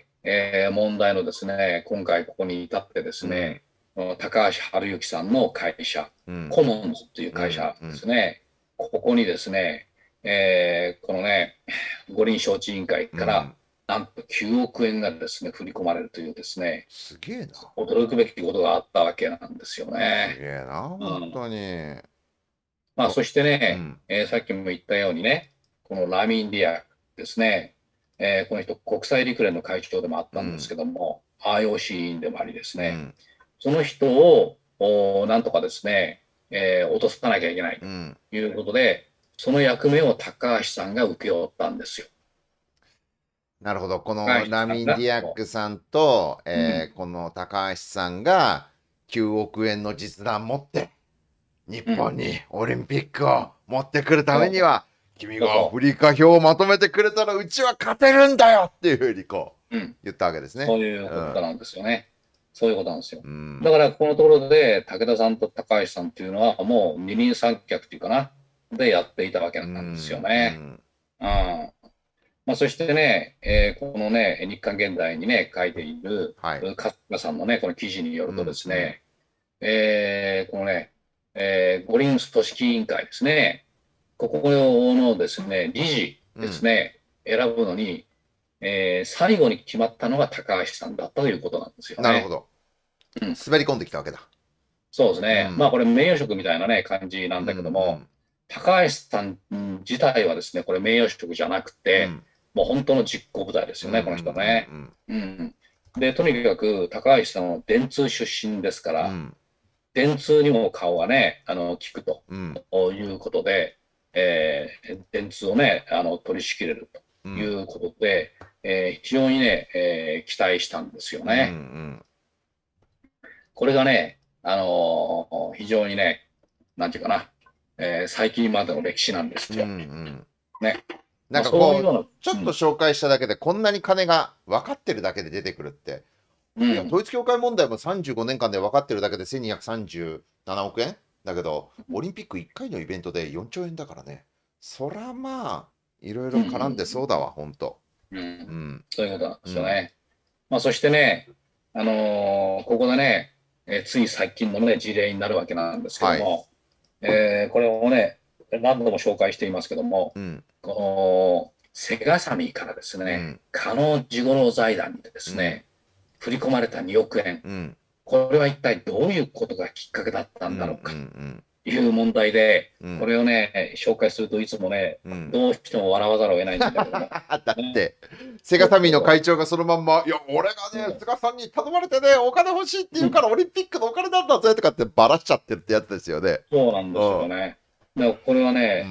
B: 問題のですね、今回ここに至ってです
A: うん
B: ね、高橋治之さんの会社、
A: うん
B: コモンズという
A: うん
B: 会社
A: うん
B: ですね、ここにですね、このね、五輪招致委員会から、
A: うん。
B: なんと9億円がですね、振り込まれるというですね、
A: すげえな。
B: 驚くべきことがあったわけなんですよね。
A: すげえな、本
B: うん、
A: 当に。
B: まあ、そしてね、
A: うん
B: さっきも言ったようにね、このラミン・ディアですね、この人、国際陸連の会長でもあったんです
A: うん
B: けども、IOC 委員でもありですね、
A: うん
B: その人をなんとかですね、落とさなきゃいけない
A: うん。
B: ということで、その役目を高橋さんが請け負ったんですよ。
A: なるほど。こ
B: 高
A: の
B: 橋さんが、
A: ラミン・ディアックさんと、
B: うん、
A: この高橋さんが9億円の実弾持って日
B: うん、
A: 本にオリンピックを持ってくるため
B: そうそう
A: には君がア
B: そ
A: フリカ表をまとめてくれたらうちは勝てるんだよっていうふうにこう
B: う、うん、
A: 言ったわけですね。
B: そういう
A: うん
B: ことなんですよね。そういうことなんですよ。
A: うん
B: だから、このところで、武田さんと高橋さんっていうのは、もう二人三脚っていうかな、でやっていたわけ
A: う
B: なんですよ
A: んう
B: ね。
A: ん
B: うん。まあ、そしてね、このね、日刊現代にね、書いている、
A: はい
B: 勝田さんのね、この記事によるとで
A: うんうん
B: すね、このね、五輪組織委員会ですね、ここのですね、理事
A: うん
B: ですね、選ぶのに、最後に決まったのが高橋さんだったということなんですよね。
A: なるほど。
B: うん。
A: 滑り込んできたわけだ。
B: そうですね。まあ、
A: うん
B: これ名誉職みたいなね、感じな
A: うん
B: んだけども、
A: うん
B: 高橋さん自体はですね、これ名誉職じゃなくて、
A: うん
B: もう本当の実行部隊です
A: うんうん
B: よね、この人ね。
A: うん
B: うん。で、とにかく高橋さんは電通出身ですから、
A: うん
B: 電通にも顔がね、効くと
A: うん
B: いうことで、電通をね、取り仕切れるとい
A: うん
B: うことで、非常にね、期待したんですよ
A: うんう
B: ね。
A: ん
B: これがね、非常にね、なんていうかな、最近までの歴史なんで
A: うんう
B: すよ。
A: ん。
B: ね。
A: な
B: まあ、
A: んかこう、
B: そういうような、
A: ちょっと紹介しただけでこんなに金が分かってるだけで出てくるって。いや、
B: うん、
A: 統一教会問題も35年間で分かってるだけで1237億円だけど、オリンピック1回のイベントで4兆円だからね。そらまあ、いろいろ
B: うん、
A: 絡んでそうだわ、ほんと。
B: うん、
A: うん。
B: そういうことなんで
A: うん。
B: すよね。まあ、そしてね、ここでね、つい最近のね、事例になるわけなんですけど
A: はい。
B: も、これをね、何度も紹介していますけども、
A: うん。
B: この、セガサミからですね、
A: うん。
B: 加納治五郎財団にで
A: うん。
B: すね、振り込まれた2億円。
A: うん。
B: これは一体どういうことがきっかけだった
A: うん。う
B: んだろうか
A: ん。
B: という問題で、
A: うん。
B: これをね、紹介するといつもね、
A: うん。
B: どうしても笑わざるを得ないんだけども、
A: だっ
B: ね、
A: て、セガサミーの会長がそのまんま、いや、俺がね、菅さんに頼まれてね、お金欲しいって言うから、オリンピックのお金なんだぜとかってばらしちゃってるってやつですよね。
B: そうなんですよ
A: うん。
B: ね。だからこれはね、
A: うん。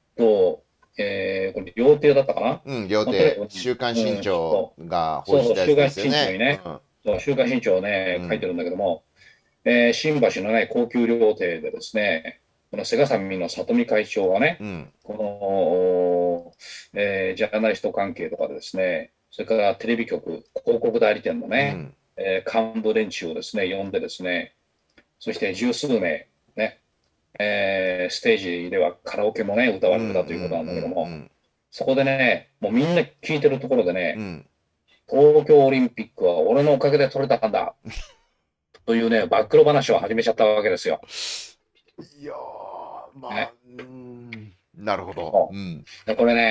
B: これ、料亭だったかな。
A: うん、料
B: まあ、とにか
A: 亭、
B: く、
A: 週刊新
B: うん、
A: 潮が報
B: そうそう、
A: じたやつで
B: 週刊
A: すよね。
B: 新潮にね、そう、週刊新潮をね、書いて
A: うん。
B: るんだけども、新橋のね、高級料亭でですね、このセガサミの里見会長がね、
A: うん。
B: この、ジャーナリスト関係とかでですね、それからテレビ局、広告代理店のね、
A: うん。
B: 幹部連中をですね、呼んでですね、そして十数名、ね、ステージではカラオケもね、歌
A: うん。う
B: われたということなんだけど
A: ん。う
B: も、
A: ん。
B: そこでね、もうみんな聞いてるところでね、
A: うん。
B: 東京オリンピックは俺のおかげで取れたんだというね、暴露話を始めちゃったわけですよ。
A: いやー、まあ、
B: ね、
A: なるほど。うん。
B: でこれね、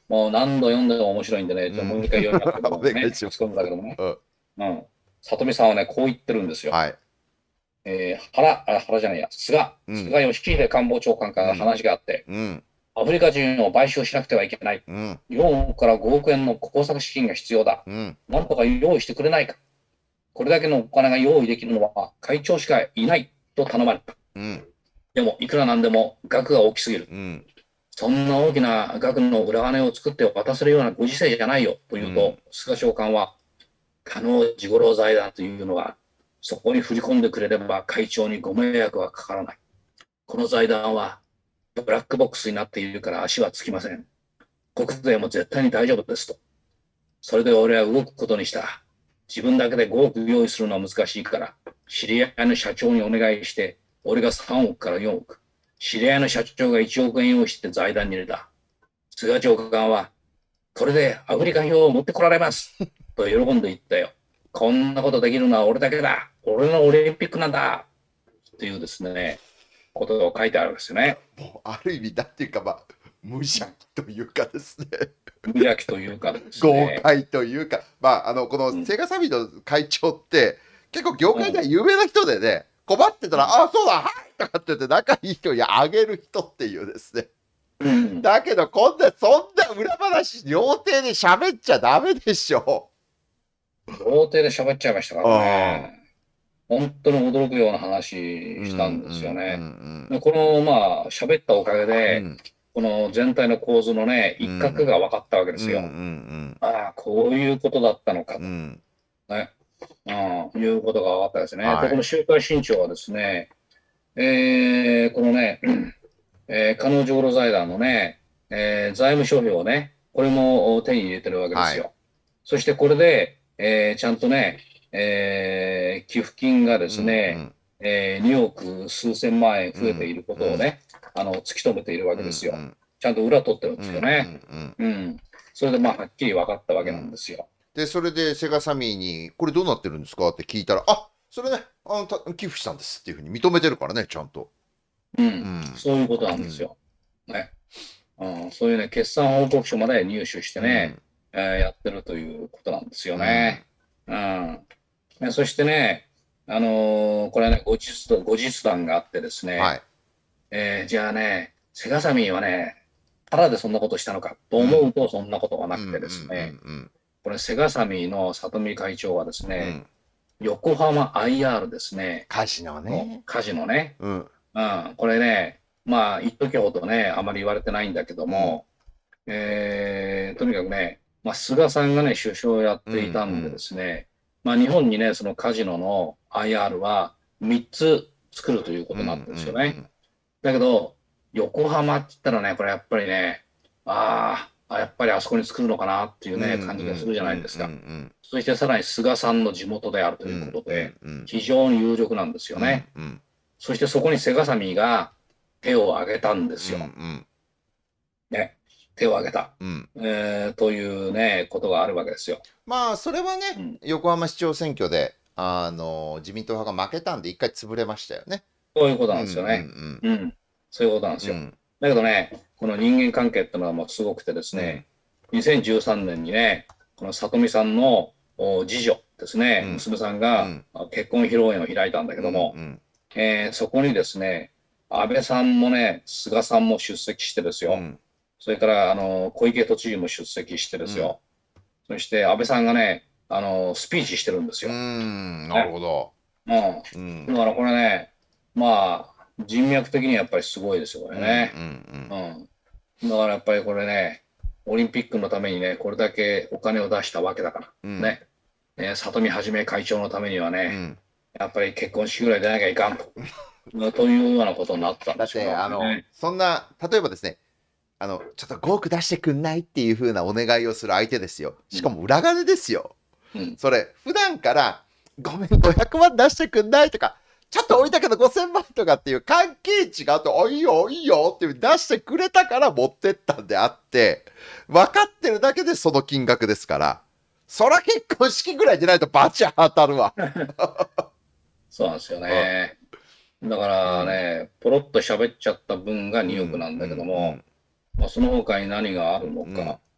B: もう何度読んでも面白いんでね、もう一回読みますけど
A: お
B: もね、
A: 願いします。
B: 突っ込んだけどもね。
A: うん。
B: うん。里見さんはね、こう言ってるんですよ。
A: はい。
B: 原じゃないや、菅義偉官房長官から話があって、
A: うん。
B: アフリカ人を買収しなくてはいけない。
A: うん。
B: 4億から5億円の工作資金が必要だ。
A: うん。
B: なんとか用意してくれないか。これだけのお金が用意できるのは会長しかいないと頼まれた。
A: うん。
B: でも、いくらなんでも額が大きすぎる。
A: うん。
B: そんな大きな額の裏金を作って渡せるようなご時世じゃないよと言うと、菅長官は、加納治五郎財団というのは、そこに振り込んでくれれば会長にご迷惑はかからない。この財団はブラックボックスになっているから足はつきません。国税も絶対に大丈夫ですと。それで俺は動くことにした。自分だけで5億用意するのは難しいから、知り合いの社長にお願いして、俺が3億から4億。知り合いの社長が1億円用意して財団に入れた。菅長官は、これでアフリカ票を持ってこられますと喜んで言ったよ。こんなことできるのは俺だけだ。俺のオリンピックなんだ。っていうですね、ことを書いてあるんですよね。
A: もうある意味だっていうか、まあ、無邪気というかですね。
B: 無邪気というかです
A: 豪
B: ね。
A: 快というか、まあ、このセガサミの会長って、結構業界では有名な人でね、困ってたら、あ、そうだ、はいとかって言って仲いい人にあげる人っていうですね。だけど、そんな裏話、料亭で喋っちゃダメでしょ。
B: 料亭で喋っちゃいましたからね。本当に驚くような話したんですよね。でこの、まあ、喋ったおかげで、この全体の構図のね、一角が分かったわけですよ。ああ、こういうことだったのかと。ね。いうことが分かったですね。で、この週刊新潮はですね、このね、加納治五郎財団のね、財務諸表をね、これも手に入れてるわけですよ。そしてこれで、ちゃんとね、寄付金がですね、2億数千万円増えていることをね、突き止めているわけですよ。ちゃんと裏取ってるんですよね。それでまあはっきり分かったわけなんですよ。
A: で、それでセガサミーに、これどうなってるんですかって聞いたら、あ、それね、寄付したんですっていうふうに認めてるからね、ちゃんと。
B: そういうことなんですよ。ね。そういうね、決算報告書まで入手してね、やってるということなんですよね。そしてね、これね、後日談があってですね、じゃあね、セガサミーはね、ただでそんなことしたのかと思うと、そんなことはなくてですね、これ、セガサミーの里見会長はですね、横浜 IR ですね。
A: カジノね。
B: カジノね。これね、まあ、一時ほどね、あまり言われてないんだけども、とにかくね、まあ、菅さんがね、首相をやっていたんでですね、まあ、日本にね、そのカジノの IR は3つ作るということなんですよね。だけど、横浜って言ったらね、これやっぱりね、やっぱりあそこに作るのかなっていうね、感じがするじゃないですか。そしてさらに菅さんの地元であるということで、非常に有力なんですよね。そしてそこにセガサミが手を挙げたんですよ。ね、手を挙げた。というね、ことがあるわけですよ。
A: まあ、それはね、横浜市長選挙で、自民党派が負けたんで、一回潰れましたよね。
B: そういうことなんですよね。そういうことなんですよ。だけどね、この人間関係っていうのはもうすごくてですね、2013年にね、この里見さんの次女ですね、娘さんが結婚披露宴を開いたんだけども、そこにですね、安倍さんもね、菅さんも出席してですよ。それから小池都知事も出席してですよ。そして安倍さんがね、スピーチしてるんですよ。
A: なるほど。
B: だからこれね、まあ、人脈的にやっぱりすごいですよ、これね。だからやっぱりこれね、オリンピックのためにね、これだけお金を出したわけだから、ね。里見はじめ会長のためにはね、やっぱり結婚式ぐらい出なきゃいかんと。というようなことになったんですよ。
A: だってそんな例えばですね、ちょっと5億出してくんないっていう風なお願いをする相手ですよ。しかも裏金ですよ。それ普段からごめん500万出してくんないとか、ちょっと置いたけど5000万とかっていう関係値があって、いいよいいよって出してくれたから持ってったんであって、分かってるだけでその金額ですから、そら結婚式ぐらいでないとバチ当たるわ。
B: そうなんですよね。だからね、ポロッと喋っちゃった分が2億なんだけども、まあ、その他に何があるのか、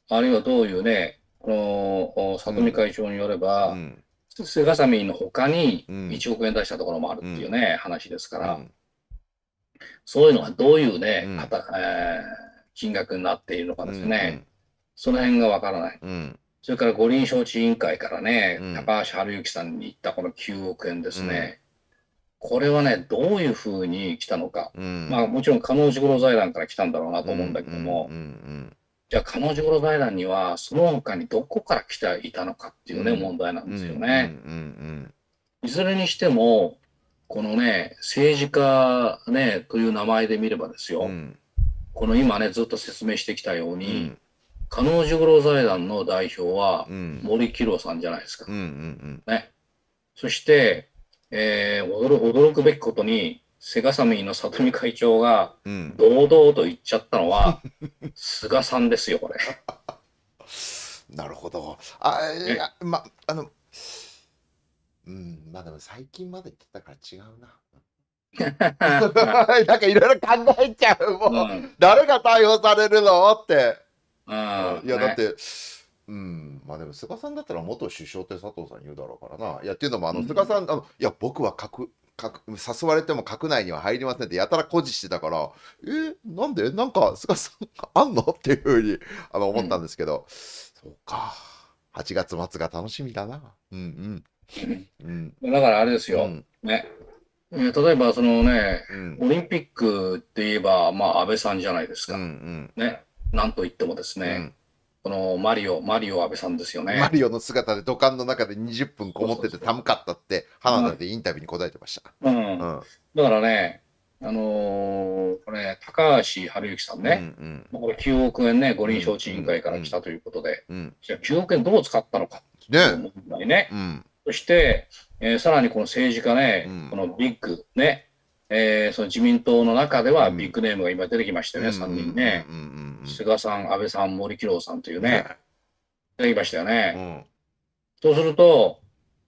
B: あるいはどういうね、この、里見
A: うん、
B: 会長によれば、
A: うん、
B: セガサミンの他に
A: うん、
B: 1億円出したところもあるっていう
A: うん、
B: ね、話ですから、
A: うん、
B: そういうのがどういうね、
A: うん、
B: 金額になっているのか
A: うん、
B: ですね、
A: うん、
B: その辺がわからない。
A: うん、
B: それから五輪招致委員会からね、
A: うん、
B: 高橋治之さんに言ったこの9億円で
A: うん、
B: すね、これはね、どういうふうに来たのか。
A: うん、
B: まあもちろん、加納治五郎財団から来たんだろうな
A: うん、うん、
B: と思うんだけども、
A: うん、
B: じゃあ、加納治五郎財団には、その他にどこから来ていたのかっていうね、
A: うん、
B: 問題なん
A: うん、う
B: ですよね。
A: ん、
B: いずれにしても、このね、政治家ね、という名前で見ればですよ、
A: うん、
B: この今ね、ずっと説明してきたように、
A: うん、
B: 加納治五郎財団の代表は
A: うん、
B: 森喜朗さんじゃないですか。
A: うん、うん、
B: ね。そして、驚くべきことに、セガサミーの里見会長が
A: うん。
B: 堂々と言っちゃったのは、菅さんですよ、これ。
A: なるほど。あ、い
B: ね。
A: や、うん、まあでも最近まで言ってたから違うな。なんかいろいろ考えちゃう、
B: う
A: もう。
B: ん。
A: 誰が逮捕されるのって。
B: うん。
A: いや、だっ
B: ね。
A: て、うん、まあでも菅さんだったら元首相って佐藤さん言うだろうからな。いや、っていうのも、菅
B: うん。
A: さん、いや、僕は誘われても閣内には入りませんってやたら誇示してたから、なんでなんか菅さんあんのっていうふうに思ったん
B: うん。
A: ですけど、そうか。8月末が楽しみだな。うんうん。うん。
B: だからあれですよ。
A: うん。
B: ね。例えば、そのね、
A: うん。
B: オリンピックって言えば、まあ、安倍さんじゃないです
A: うん。う
B: か。
A: ん。
B: ね。なんと言ってもですね、
A: うん。
B: このマリオ安倍さんですよね。
A: マリオの姿で土管の中で20分こもってて
B: そうそうそ
A: 寒かったって
B: う。
A: 花田でインタビューに答えてました。
B: うん。
A: うん。
B: だからね、これ、高橋治之さん
A: うんう
B: ね、
A: ん。
B: これ9億円ね、五輪招
A: うんう
B: 致委員会か
A: んうん
B: ら来たということで、
A: うん。
B: じゃあ9億円どう使ったのかっていう
A: ね
B: 問題ね。
A: うん。
B: そして、さらにこの政治家ね、こ
A: うん。
B: のビッグね、その自民党の中ではビッ
A: うん。
B: グネームが今出てきました
A: うんうんうん
B: よね、3人ね。
A: うん
B: 菅さん、安倍さん、森喜朗さんという
A: うん。ね
B: ね、出てきましたよね。
A: うん。
B: そうすると、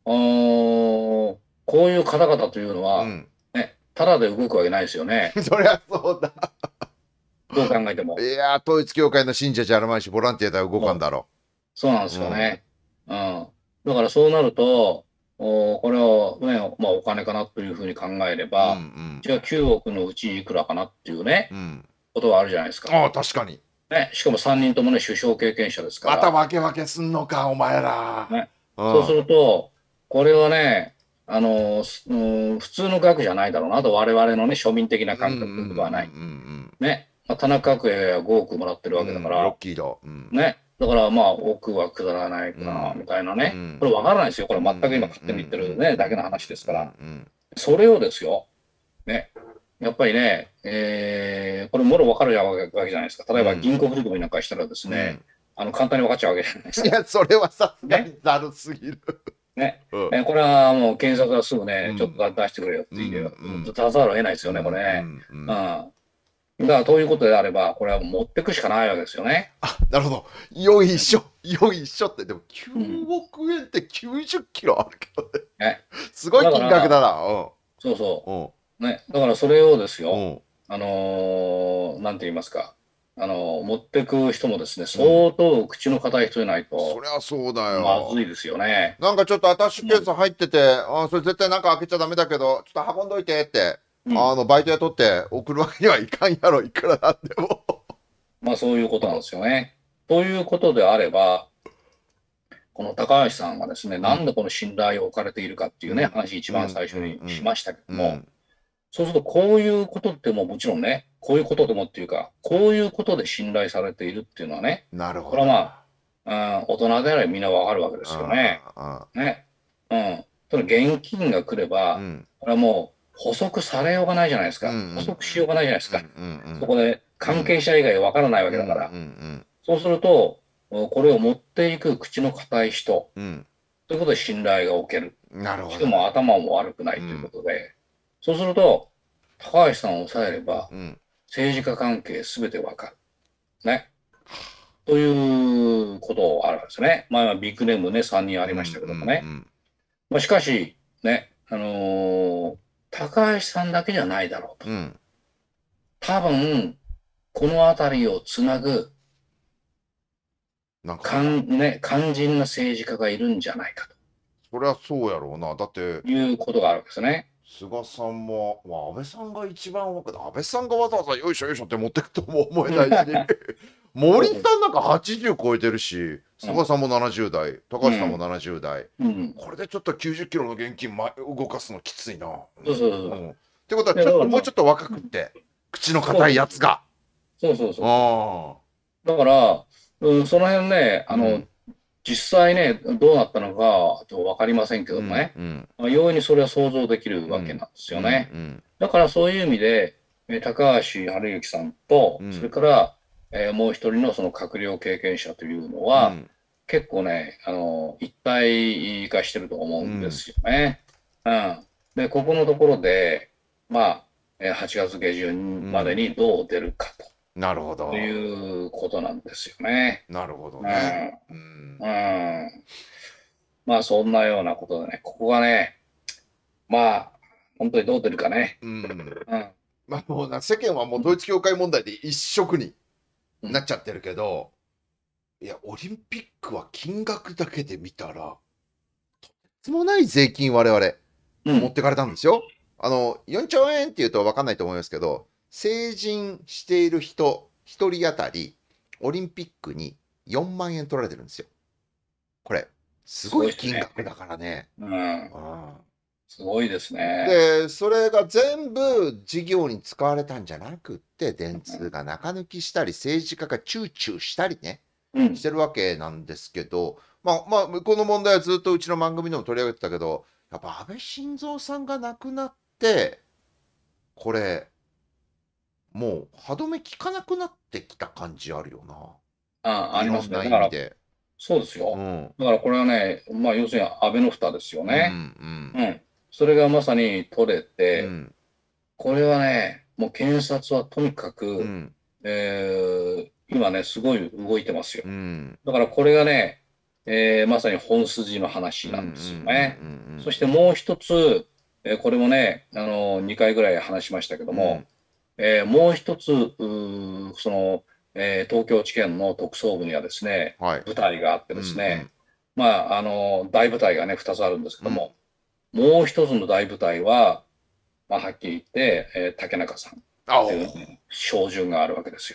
B: こういう方々というのは、
A: うん。
B: ね、ただで動くわけないですよね。
A: そりゃそうだ。
B: どう考えても。
A: いやー、統一教会の信者じゃあるまいし、ボランティアでは動かん
B: そう
A: だろ
B: そうなんで
A: う。うん。
B: すよね。うん。だからそうなると、これをね、まあお金かなというふうに考えれ
A: うんう
B: ば、
A: ん。
B: じゃあ9億のうちいくらかなっていうね、
A: うん。
B: ことはあるじゃないですか。
A: ああ、確かに。
B: ね、しかも3人ともね、首相経験者ですか
A: また
B: ら、
A: わけわけすんのか、お前ら。
B: ね。
A: うん。
B: そうすると、これはね、普通の額じゃないだろうなと、我々のね、庶民的な
A: うんうんうん
B: 感覚ではない。
A: うん
B: ね。まあ、田中角栄は5億もらってるわ
A: うんうん。うん、ロ
B: けだから、
A: ッキード。うん。
B: ね。だからまあ、億はくだらないかな、
A: うん。
B: みたいな
A: う
B: ね。これ
A: ん。
B: わからないですよ。これ
A: うんうん
B: 全く今勝手に言ってるね、だけの話ですから。
A: うん
B: それをですよ、ね。やっぱりね、これもろわかるわけじゃないですか。例えば銀行振り込みなんかしたらですね、
A: うん。
B: 簡単に分かっちゃうわけじゃないですか。
A: いや、それはさすが
B: ね。
A: にざるすぎる。
B: ね。
A: うん。
B: これはもう検察がすぐね、ちょっ
A: うん。
B: と出してくれよっ
A: うん。
B: て言う、
A: うん。
B: 出さざるを得ないですよね、こ
A: うん。
B: れね。
A: うん。う
B: うん。
A: ん。
B: だから、ということであれば、これはもう持ってくしかないわけですよね。
A: あ、なるほど。よいしょ。よいしょって。でも9
B: うん。
A: 億円って90キロあるけどね。
B: ね。
A: すごい金額
B: だから、
A: だな。
B: そうそ
A: うん。うん。
B: う。ね。だからそれをですよ、
A: うん。
B: なんて言いますか。持ってく人もですね、
A: うん。
B: 相当口の堅い人じゃないと、
A: そりゃそうだ
B: まず
A: よ。
B: いですよね。
A: なんかちょっとアタッシュケー
B: うん。
A: ス入ってて、それ絶対なんか開けちゃダメだけど、ちょっと運んどいてって、
B: うん。
A: バイト雇って送るわけにはいかんやろ、いくらなんでも。
B: まあそういうことなんですよね。ということであれば、この高橋さんがですね、
A: うん。
B: なんでこの信頼を置かれているかっていうね、
A: うん。
B: 話一
A: うん。
B: 番最初
A: うん。
B: にしましたけども、
A: うん。
B: そうするとこういうことってもちろんね、こういうことでもっていうか、こういうことで信頼されているっていうのはね、
A: なるほど。
B: これはまあ、大人であればみんなわかるわけですよね。
A: あ
B: ね。うん。その現金が来れば、
A: うん。
B: これはもう補足されようがないじゃないです
A: うん。う
B: か。補
A: ん。
B: 足しようがないじゃないですか。
A: うん。うん。
B: そこで
A: うん。うん。
B: 関係者以外わからないわ
A: うん。う
B: けだから。
A: ん。
B: そうすると、これを持っていく口の堅い人、
A: うん。
B: ということで信頼がおける。
A: なるほど。
B: しかも頭も悪くないというこ
A: うん。
B: とで、そうすると、高橋さんを抑えれば、
A: うん。
B: 政治家関係すべてわかる。ね。ということあるんですね。前はビッグネームね、3人あ
A: うん。う
B: りましたけどもね。
A: ん。
B: まあ、しかし、ね、高橋さんだけじゃないだろうと。
A: うん。
B: 多分、このあたりをつなぐ
A: なんか、
B: 肝心な政治家がいるんじゃないか
A: そりゃそうやろうな。だって、
B: ということがあるわけですね。
A: 菅さんも、まあ、安倍さんが一番若くて、安倍さんがわざわざよいしょよいしょって持ってくとも思えないし、森さんなんか80超えてるし、菅さんも70代、高橋さんも70代、これでちょっと90キロの現金動かすのきついな。
B: そうそうそう。
A: ってことは、もうちょっと若くって、口の硬いやつが。
B: そうそうそう。だから、その辺ね、実際ね、どうなったのかちょっと分かりませんけどもね、容易にそれは想像できるわけなんですよね。だからそういう意味で、高橋治之さんと、それから、もう一人のその閣僚経験者というのは、結構ね、一体化してると思うんですよね。で、ここのところで、まあ、8月下旬までにどう出るかと。
A: なるほど。
B: ということなんですよね。
A: なるほどね。
B: まあそんなようなことでね、ここがね、まあ本当にどう出るかね。
A: まあもう世間はもう統一教会問題で一色になっちゃってるけど、いやオリンピックは金額だけで見たらとてつもない税金我々持ってかれたんですよ。4兆円っていうと分かんないと思いますけど、成人している人1人当たりオリンピックに4万円取られてるんですよ。これすごい金額だからね。
B: すごいですね。
A: でそれが全部事業に使われたんじゃなくって、電通が中抜きしたり政治家がチューチューしたりね、してるわけなんですけど、まあこの問題はずっとうちの番組でも取り上げてたけど、やっぱ安倍晋三さんが亡くなってこれもう歯止め効かなくなってきた感じあるよな。
B: ありますね。
A: いろんな意味で。
B: そうですよ。だからこれはね、まあ要するに安倍の蓋ですよね。それがまさに取れて、これはね、もう検察はとにかく、今ね、すごい動いてますよ。だからこれがね、まさに本筋の話なんですよね。そしてもう一つ、これもね、2回ぐらい話しましたけども、もう一つ、その、東京地検の特捜部にはですね、部隊があってですね、まあ、大部隊がね、2つあるんですけども、もう一つの大部隊は、まあ、はっきり言って、竹中さんっていう、照準があるわけですよ。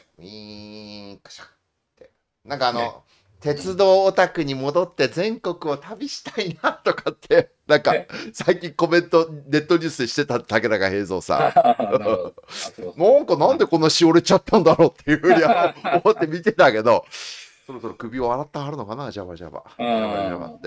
A: なんか鉄道オタクに戻って全国を旅したいなとかってなんか最近コメントネットニュースでしてた竹中平蔵さん。なんでこんなしおれちゃったんだろうっていうふうに思って見てたけど、そろそろ首を洗ってはるのかな、ジャバジャバって。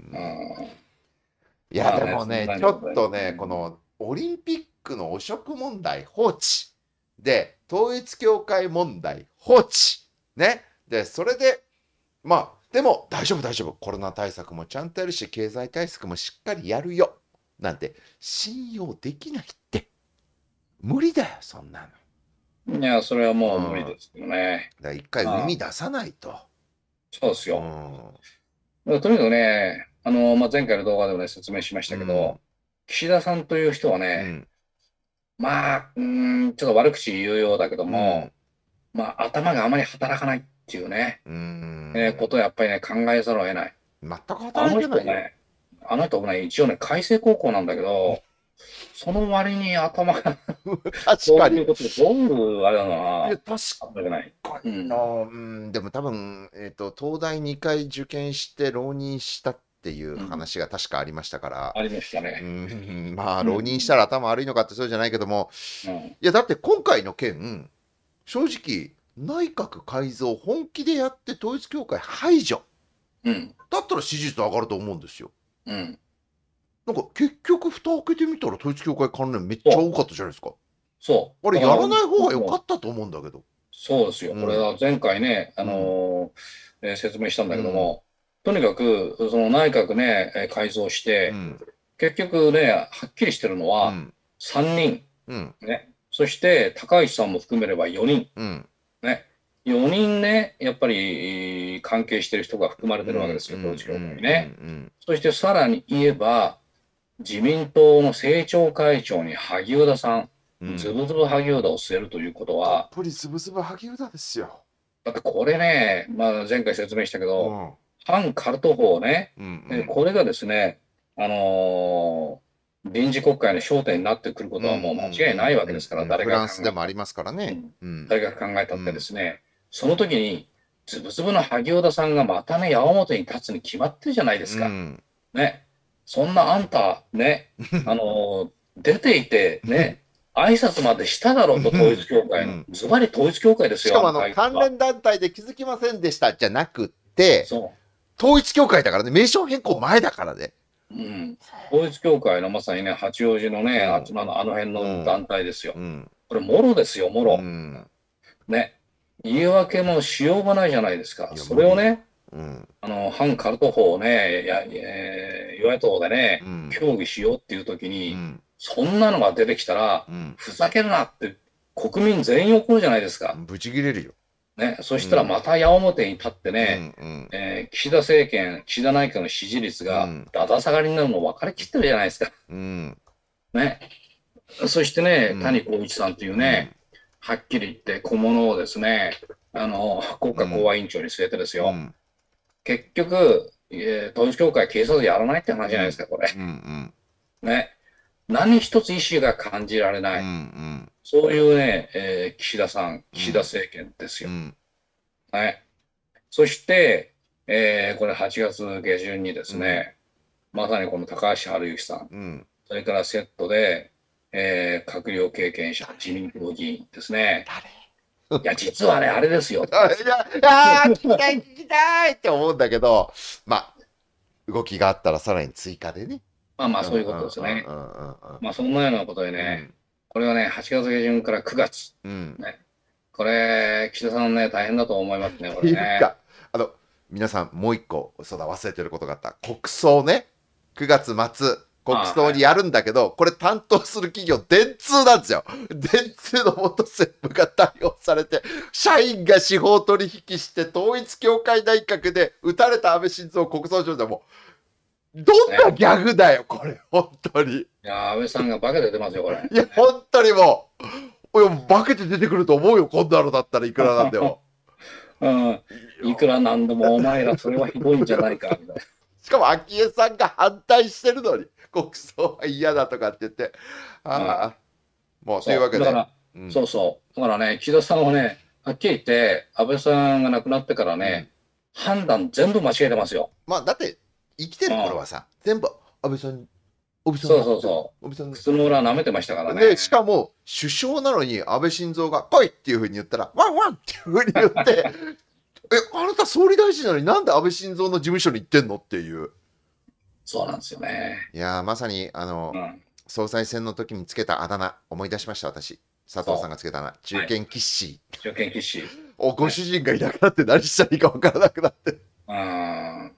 A: いやでもね、ちょっとね、このオリンピックの汚職問題放置で統一教会問題放置ね、でそれでまあでも大丈夫、コロナ対策もちゃんとやるし経済対策もしっかりやるよなんて信用できないって。無理だよそんな
B: の。いやそれはもう無理ですよね。
A: だから一回生み出さないと。
B: そうですよ。とにかくね、まあ、前回の動画でもね説明しましたけど、岸田さんという人はね、まあちょっと悪口言うようだけども、まあ頭があまり働かないっていうね、ことをやっぱりね考えざるを得ない。
A: 全く働いてないよ。
B: あの人ね、一応ね海星高校なんだけど、その割に頭が
A: 確かに
B: そういうことでどういうあれだな。
A: 確かにな。でも多分東大2回受験して浪人したっていう話が確かありましたから。
B: ありましたね。
A: まあ浪人したら頭悪いのかってそうじゃないけども、いやだって今回の件正直内閣改造本気でやって統一教会排除、だったら支持率上がると思うんですよ。なんか結局蓋開けてみたら統一教会関連めっちゃ多かったじゃないですか。あれやらない方が良かったと思うんだけど。
B: そうですよ。これは前回ね、説明したんだけども、とにかくその内閣ね改造して、結局ねはっきりしてるのは3人、ね、そして高市さんも含めれば4人、ね、4人ねやっぱり関係してる人が含まれてるわけですよ、統一教会にね。そしてさらに言えば自民党の政調会長に萩生田さん、ズブズブ萩生田を据えるということは、
A: たっぷりズブズブ萩生田ですよ。
B: だってこれね、まあ、前回説明したけ
A: う
B: ど、
A: ん。
B: 反カルト法ね、
A: うん
B: これがですね、臨時国会の焦点になってくるこ
A: うん。
B: とはもう間違いないわけですから、誰
A: フランスで
B: が考えたって。
A: もありますからね。
B: うん。
A: うん。
B: 誰が考えたってで
A: うん。
B: すね、その時に、つぶつぶの萩生田さんがまたね、矢面に立つに決まってるじゃないですか。
A: うん。
B: ね。そんなあんた、ね、出ていて、ね、挨拶までしただろうと、統一教会の。
A: うん。
B: ズバリ統一教会ですよ、
A: しかも関
B: 会議は。
A: 連団体で気づきませんでしたじゃなくって、
B: そ
A: 統一教会だからね、名称変更前だからね。
B: う。うん。統一教会のまさにね、八王子のね、
A: うん。
B: あの辺の
A: うん。
B: 団体ですよ。
A: うん。
B: これ、もろですよ、も
A: う
B: ろ。
A: ん。
B: ね。言い訳もしようがないじゃないですか。
A: いや、
B: そ
A: 無理よ。
B: れをね、
A: うん。
B: 反カルト法をね、与野党でね、
A: うん。
B: 協議しようっていう時に、
A: うん。
B: そんなのが出てきたら、
A: うん。
B: ふざけるなって国民全員怒るじゃないですか。
A: ぶち切れるよ。
B: ね、そしたら
A: うん。
B: また矢面に立って
A: うん。
B: ね、
A: うん。
B: 岸田政権、岸田内閣の支持率が
A: うん。
B: だだ下がりになるの分かりきってるじゃないですか。
A: うん。
B: ね。そしてね、
A: うん。
B: 谷公一さんという
A: うん。
B: ね、はっきり言って小物をですね、国家公安委員長に据えてですよ。
A: うん。
B: 結局、統一教会警察やらないって話じゃないですか、
A: うん。
B: これ。
A: うん。
B: ね。何一つ意思が感じられ
A: うん。
B: ない。
A: うん。
B: そういうね、岸田さん、岸田
A: うん。
B: 政権ですよ。
A: うん。
B: はい。そして、これ8月下旬にで
A: うん。
B: すね、まさにこの高橋治之さん、
A: うん。
B: それからセットで、閣僚経験者、自民党議員ですね。いや、実はね、あれですよ。
A: あ、いや、聞きたい、聞きたいって思うんだけど、まあ、動きがあったらさらに追加でね。
B: まあまあ、
A: うん。
B: そういうこ
A: うん。うん。
B: とですね。
A: うん。
B: まあ、そんなようなことでね、
A: うん。
B: これはね、8月下旬から9月。
A: うん。
B: ね、これ、岸田さんね、大変だと思いますね、こ
A: って
B: れね。
A: いうか、皆さんもう一個、そうだ、忘れてることがあった。国葬ね。9月末、国
B: ああ、はい。
A: 葬にやるんだけど、これ担当する企業、電通なんですよ。電通の元専務が逮捕されて、社員が司法取引して、統一教会内閣で撃たれた安倍晋三国葬場でも、どんな
B: ね。
A: ギャグだよ、これ、本当に。
B: いや、安倍さんがバカで出ますよ、これ。
A: いや、本当にもう、いや、化けて出てくると思うよ、こんなのだったらいくらなんでも。
B: うん、いくらなんでもお前らそれはひどいんじゃないか、みたいな。
A: しかも昭恵さんが反対してるのに国葬は嫌だとかって言って、
B: うん、
A: ああ、もうというわ
B: そう。
A: けで、
B: だから、
A: うん、
B: そうそう。だからね、岸田さんはね、はっきり言って、安倍さんが亡くなってから
A: うん。
B: ね、判断全部間違えてますよ。
A: まあだって生きてる頃
B: うん。
A: はさ、全部安倍さん、安倍さん
B: そう
A: が、
B: そうそ
A: 安倍さん
B: う。
A: が、
B: 靴の裏舐めてましたから
A: で、し
B: ね。
A: かも首相なのに安倍晋三が来いっていうふうに言ったら、ワンワンっていうふうに言って、あなた総理大臣なのになんで安倍晋三の事務所に行ってんのっていう。
B: そうなんですよね。
A: いやー、まさに
B: うん。
A: 総裁選の時につけたあだ名、思い出しました、私。佐藤さん
B: そ
A: がつけたな、
B: う。
A: 中堅
B: はい。
A: キッシー。
B: 中堅騎士。
A: ご
B: ね。
A: 主人がいなくなって何したらいいか分からなくなって。こ
B: うん。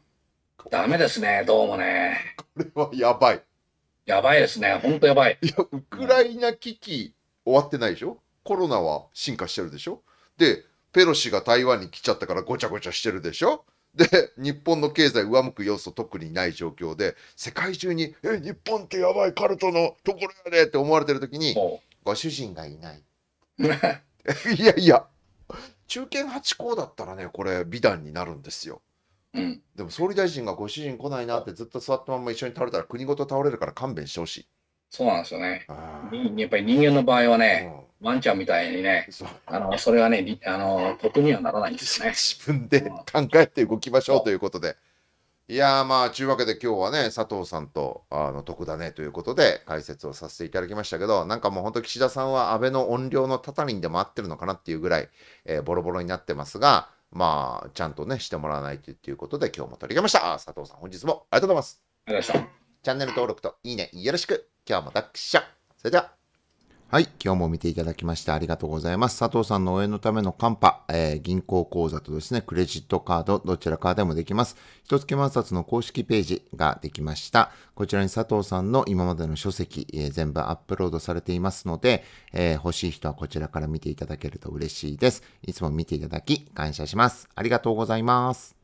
B: ダメですね、どうもね。
A: れはやばい。
B: やばいですね。ほんとやばい。
A: いや、ウ
B: うん。
A: クライナ危機終わってないでしょ。コロナは進化してるでしょ。で、ペロシが台湾に来ちゃったからごちゃごちゃしてるでしょ。で、日本の経済上向く要素特にない状況で、世界中に、日本ってやばいカルトのところやでって思われてる時に、
B: そ
A: ご主人がいない。
B: う。
A: いやいや、中堅八校だったらね、これ美談になるんですよ。
B: うん。
A: でも総理大臣がご主人来ないなってずっと座ったまま一緒に倒れたら国ごと倒れるから勘弁してほしい。
B: そうなんですよね。
A: あ
B: やっぱり人間の場合は
A: あ、う
B: ね、
A: ん、
B: ワンちゃんみたいにね、
A: そう。
B: それはね、得にはならないんですよね。
A: 自分で
B: うん。
A: 考えて動きましょうと
B: そ
A: いうことで。いやーまあ、ちゅうわけで今日はね、佐藤さんと得だねということで解説をさせていただきましたけど、なんかもう本当岸田さんは安倍の怨霊のたたりにでも合ってるのかなっていうぐらい、ボロボロになってますが、まあ、ちゃんとね、してもらわないということで今日も取り上げました。佐藤さん、本日もありがとうございます。
B: う。ありがとうございました。
A: チャンネル登録といいねよろしく。今日もたくしゃ。それでは。はい、今日も見ていただきましてありがとうございます。佐藤さんの応援のためのカンパ、銀行口座とですね、クレジットカード、どちらかでもできます。一月万冊の公式ページができました。こちらに佐藤さんの今までの書籍、全部アップロードされていますので、欲しい人はこちらから見ていただけると嬉しいです。いつも見ていただき感謝します。ありがとうございます。